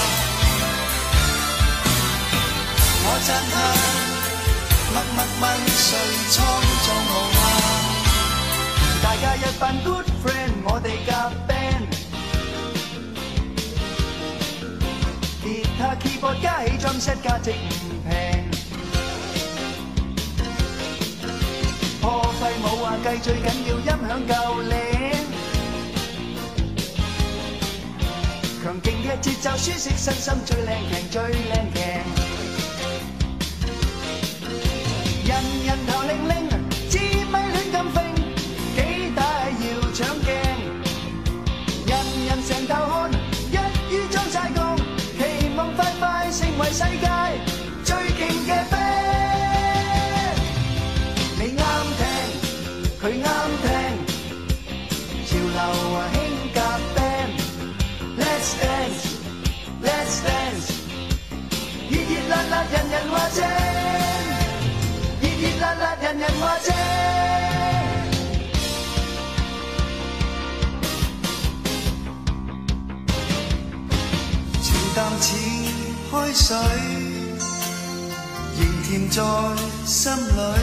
S2: 我讚嘆，默默問誰創造無限？大家一班 good friend， 我哋夾 band。吉他 keyboard 加起 drum set 價值唔平，破費冇話計，最緊要音響夠靚，強勁嘅節奏舒適身心最靚強最靚強，人人頭靈靈，支咪亂咁揈，幾大要搶鏡，人人成頭汗，一於裝晒工。快快成為世界最勁嘅 band， 你啱聽，佢啱聽，潮流啊興夾 band，Let's dance，Let's dance， 熱熱辣辣人人話正，熱熱辣辣人人話正。淡似開水，仍甜在心裏。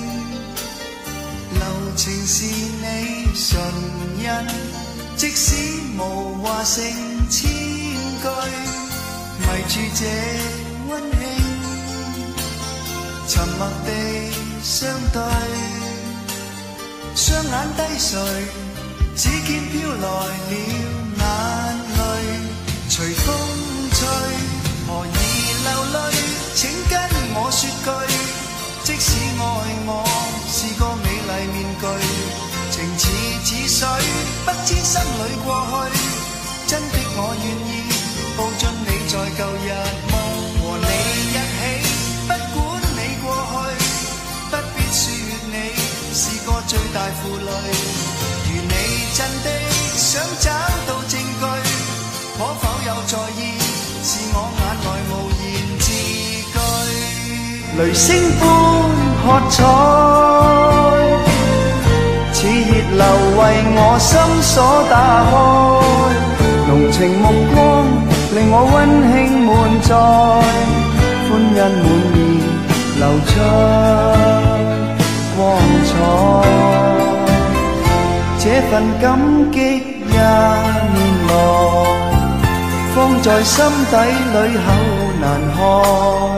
S2: 流情是你唇印，即使無話成千句，迷住這溫馨，沉默地相對，雙眼低垂，只見飄來了眼淚，隨風吹，何以流淚？請跟我說句，即使愛我是個美麗面具，情似似水，不知心裏過去。真的我願意抱進你在舊日夢，和你一起，不管你過去，不必說你是個最大負累。如你真的想找到證據，可否有在意？是我眼內無言字句，雷聲般喝彩，似熱流為我心鎖打開，濃情目光令我溫馨滿載，歡欣滿意流出光彩，這份感激一年來。放在心底裏口難開，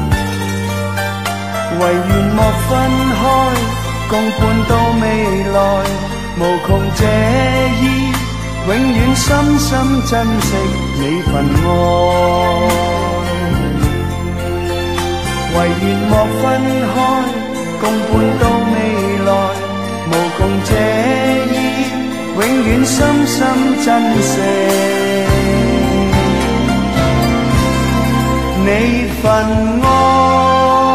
S2: 唯願莫分開，共伴到未來，無窮這意，永遠深深珍惜你份愛，唯願莫分開，共伴到未來，無窮這意，永遠深深珍惜。 你份愛。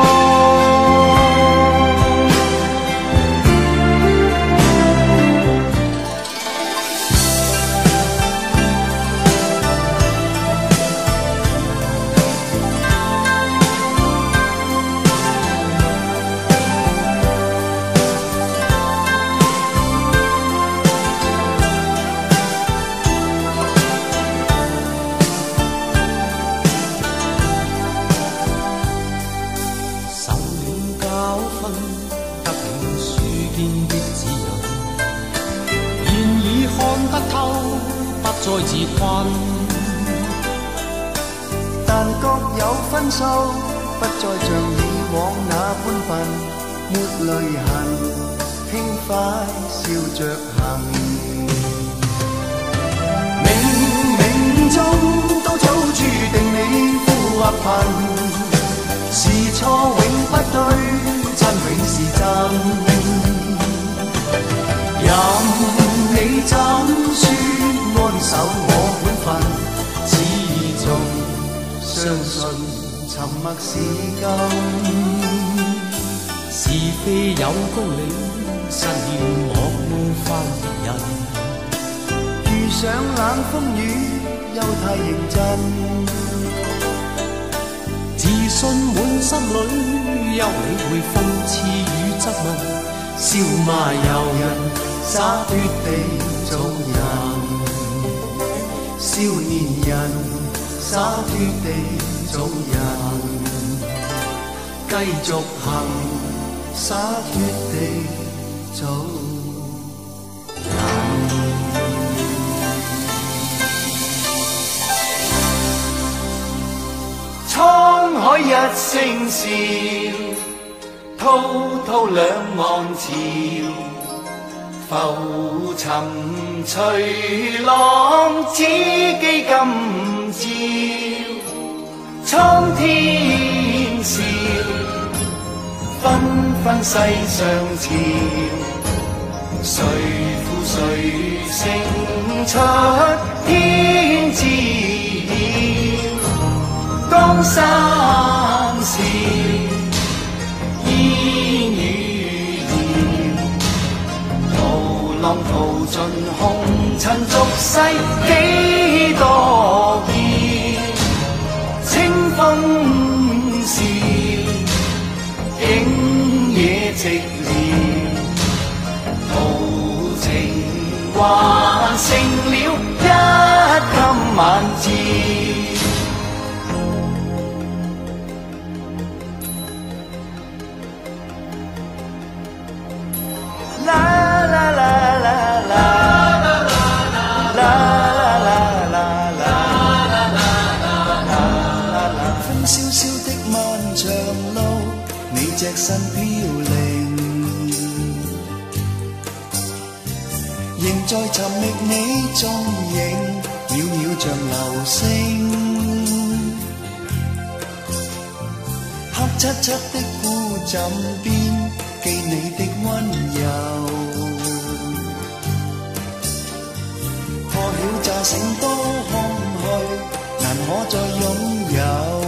S4: 再自困，
S2: 但各有分數，不再像以往那般笨，沒淚痕，輕快笑着行。冥冥中都早注定你富或貧，是錯永不對，真永是真。任你怎說安守我本分，始終相信沉默是金。
S4: 是非有公理，失了莫犯人。
S2: 遇上冷風雨，又太認真。
S4: 自信滿心裏，休理會諷刺與質問，
S2: 笑罵由人，灑脱地做人。少年人灑脱地做人，繼續行，灑脱地做人。滄海一聲笑，滔滔兩岸潮。浮沉隨浪，只記今朝。蒼天笑，紛紛世上潮。誰負誰勝出天知曉。江山笑，煙雨浪淘盡紅塵俗世幾多變，清風笑，景野寂寥，豪情還成了一襟晚照。隻身飄零，仍在尋覓你蹤影，渺渺像流星。黑漆漆的孤枕邊，記你的溫柔。破曉乍醒多空虛，難可再擁有。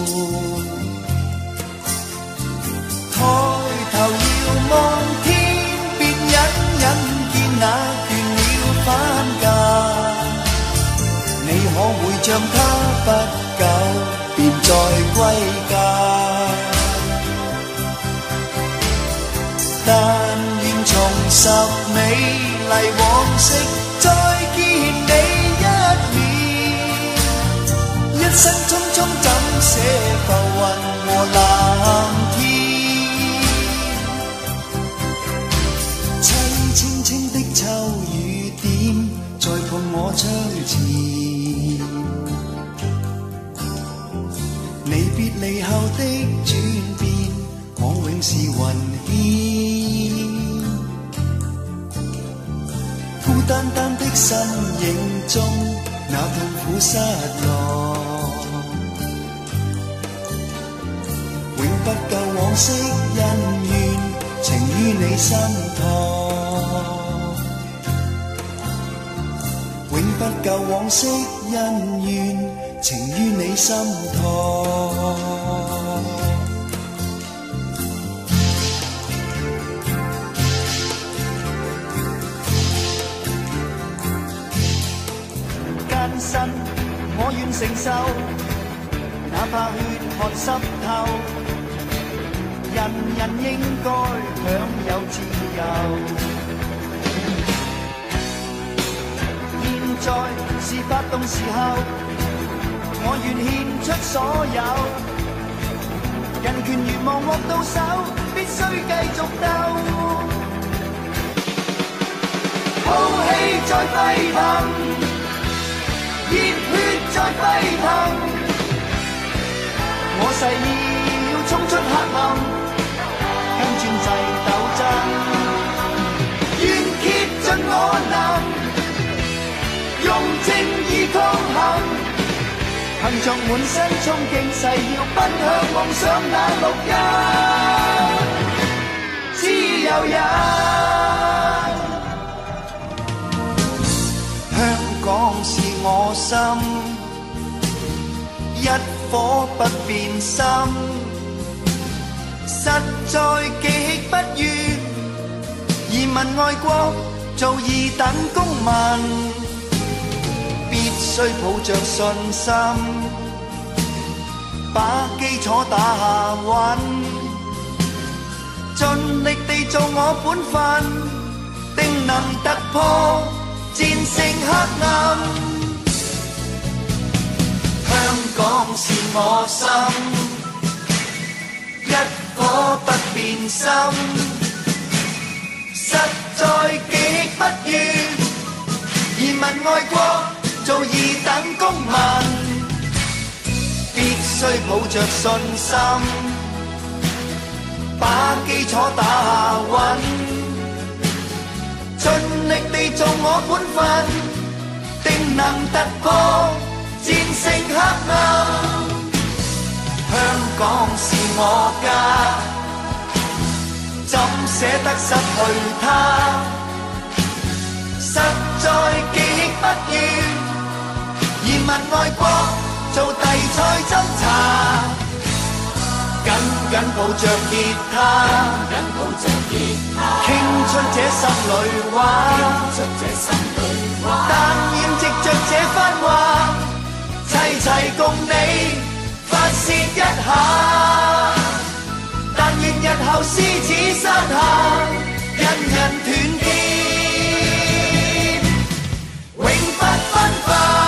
S2: 抬頭遙望天，別隱隱見那斷了番架。你可會像他不久便再歸家？但願重拾美麗往昔，再見你一面。一生匆匆怎捨浮雲和藍天？青青的秋雨點，再碰我窗前。你別離後的轉變，我永是雲煙。孤單單的身影中，那痛苦失落，永不夠往昔恩怨，情於你心托。永不夠往昔恩怨， 情於你心頭。艱辛我願承受，哪怕血汗濕透，人人應該享有自由。現在是發動時候，我願獻出所有。人權如望獲到手，必須繼續鬥。好氣在沸騰，熱血在沸騰，我誓要衝出黑暗，跟專制鬥爭，願竭盡我能，用正義抗衡，憑着滿身衝勁，誓要奔向夢想那綠蔭，自由人。香港是我心，一顆不變心，實在極不願移民外國做二等公民，必須抱着信心，把基礎打下穩，盡力地做我本分，定能突破戰勝黑暗。香港是我心，一顆不變心，實在極不願移民外國做二等公民，必須抱着信心，把基礎打下穩，盡力地做我本分，定能突破戰勝黑暗。香港是我家，怎捨得失去它？實在極不願移民外國做地菜斟茶，緊緊抱着吉他，緊緊抱着吉他，傾出這心裏話，傾出這心裏話，但願藉着這番話，齊齊共你發泄一下，但願日後獅子山下，人人團結，永不分化。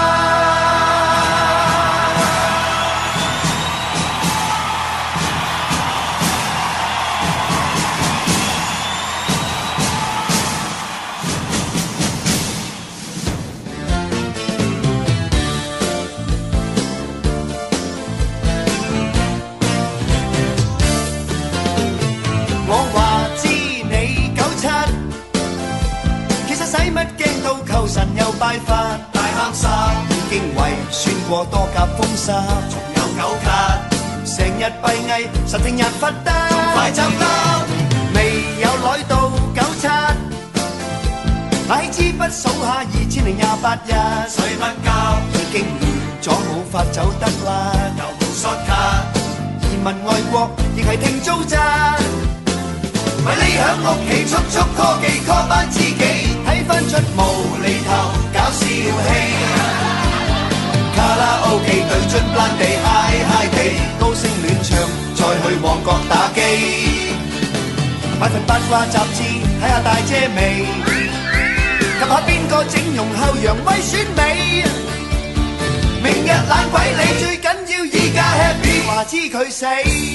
S2: 神又拜法，大坑沙已經為算過多甲風沙，仲有九卡，成日閉翳，實聽日忽得，仲快走得，未有來到九七，乃支筆數下二千零廿八日，使乜交已經亂咗冇法走得啦，又冇 shortcut， 移民外國亦係聽租咋。咪匿響屋企速速 call 記 call 班知己，睇翻出無厘頭搞笑戲，卡拉 OK 對樽爛地嗨嗨地，高聲亂唱，再去旺角打機，買份八卦雜誌睇下大姐味，及下邊個整容後揚威選美，明日懶鬼你最緊要依家 happy， 話知佢死。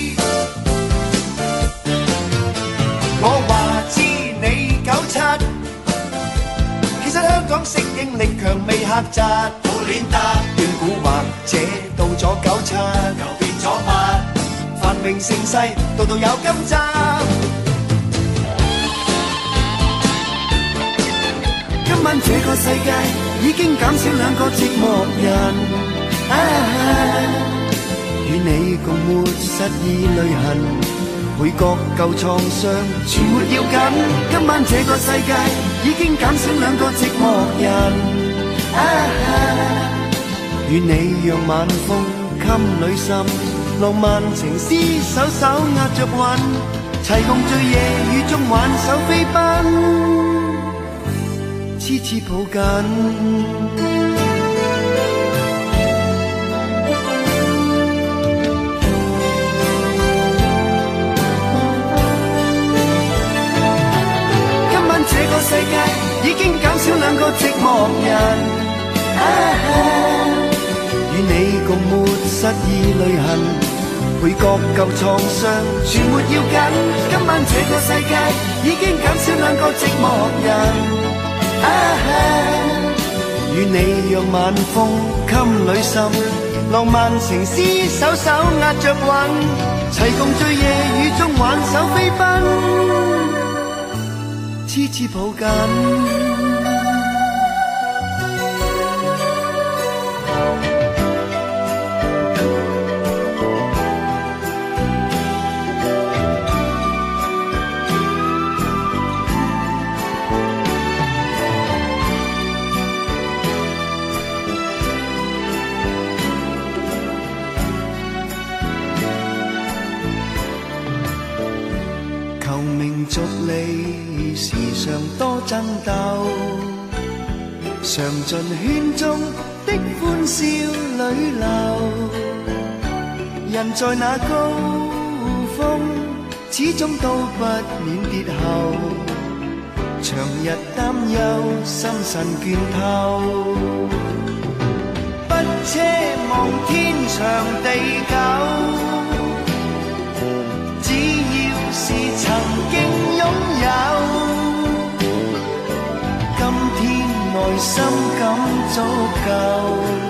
S2: 我話知你九七，其實香港適應力強未狹窄，冇練得斷估或者到咗九七又變咗八，繁榮盛世度度有金針。今晚這個世界已經減少兩個寂寞人，啊，與你共沒失意淚痕。每個舊創傷全沒要緊，今晚這個世界已經減少兩個寂寞人，啊， 與你讓晚風襟裏滲，浪漫情詩首首壓着韻，齊共醉夜雨中挽手飛奔，痴痴抱緊。今晚這個世界已經減少兩個寂寞人，啊啊與你共沒失意淚痕，配各舊創傷全沒要緊。今晚這個世界已經減少兩個寂寞人，啊啊與你讓晚風襟裏滲，浪漫情詩首首壓着韻，齊共醉夜雨中挽手飛奔，痴痴抱緊。逐離時常多爭鬥，嘗盡圈中的歡笑裏流。人在那高峰，始終都不免跌後。長日擔憂，心神倦透。不奢望天長地久，只要是曾經擁有，今天內心感足夠，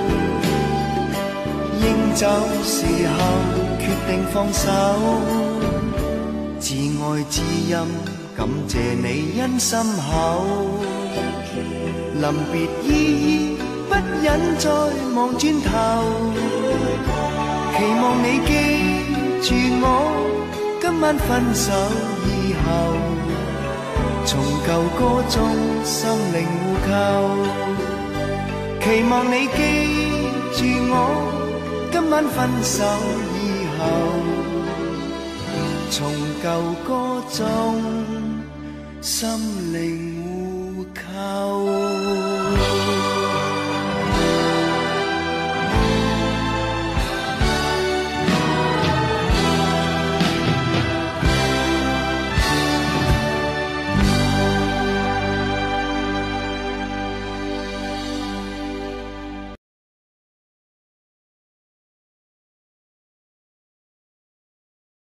S2: 應走時候決定放手，自愛知音，感謝你因心厚，臨別依依不忍再望轉頭，期望你記住我，今晚分手以後，從舊歌中心靈互扣，期望你記住我，今晚分手以後，從舊歌中心靈互扣。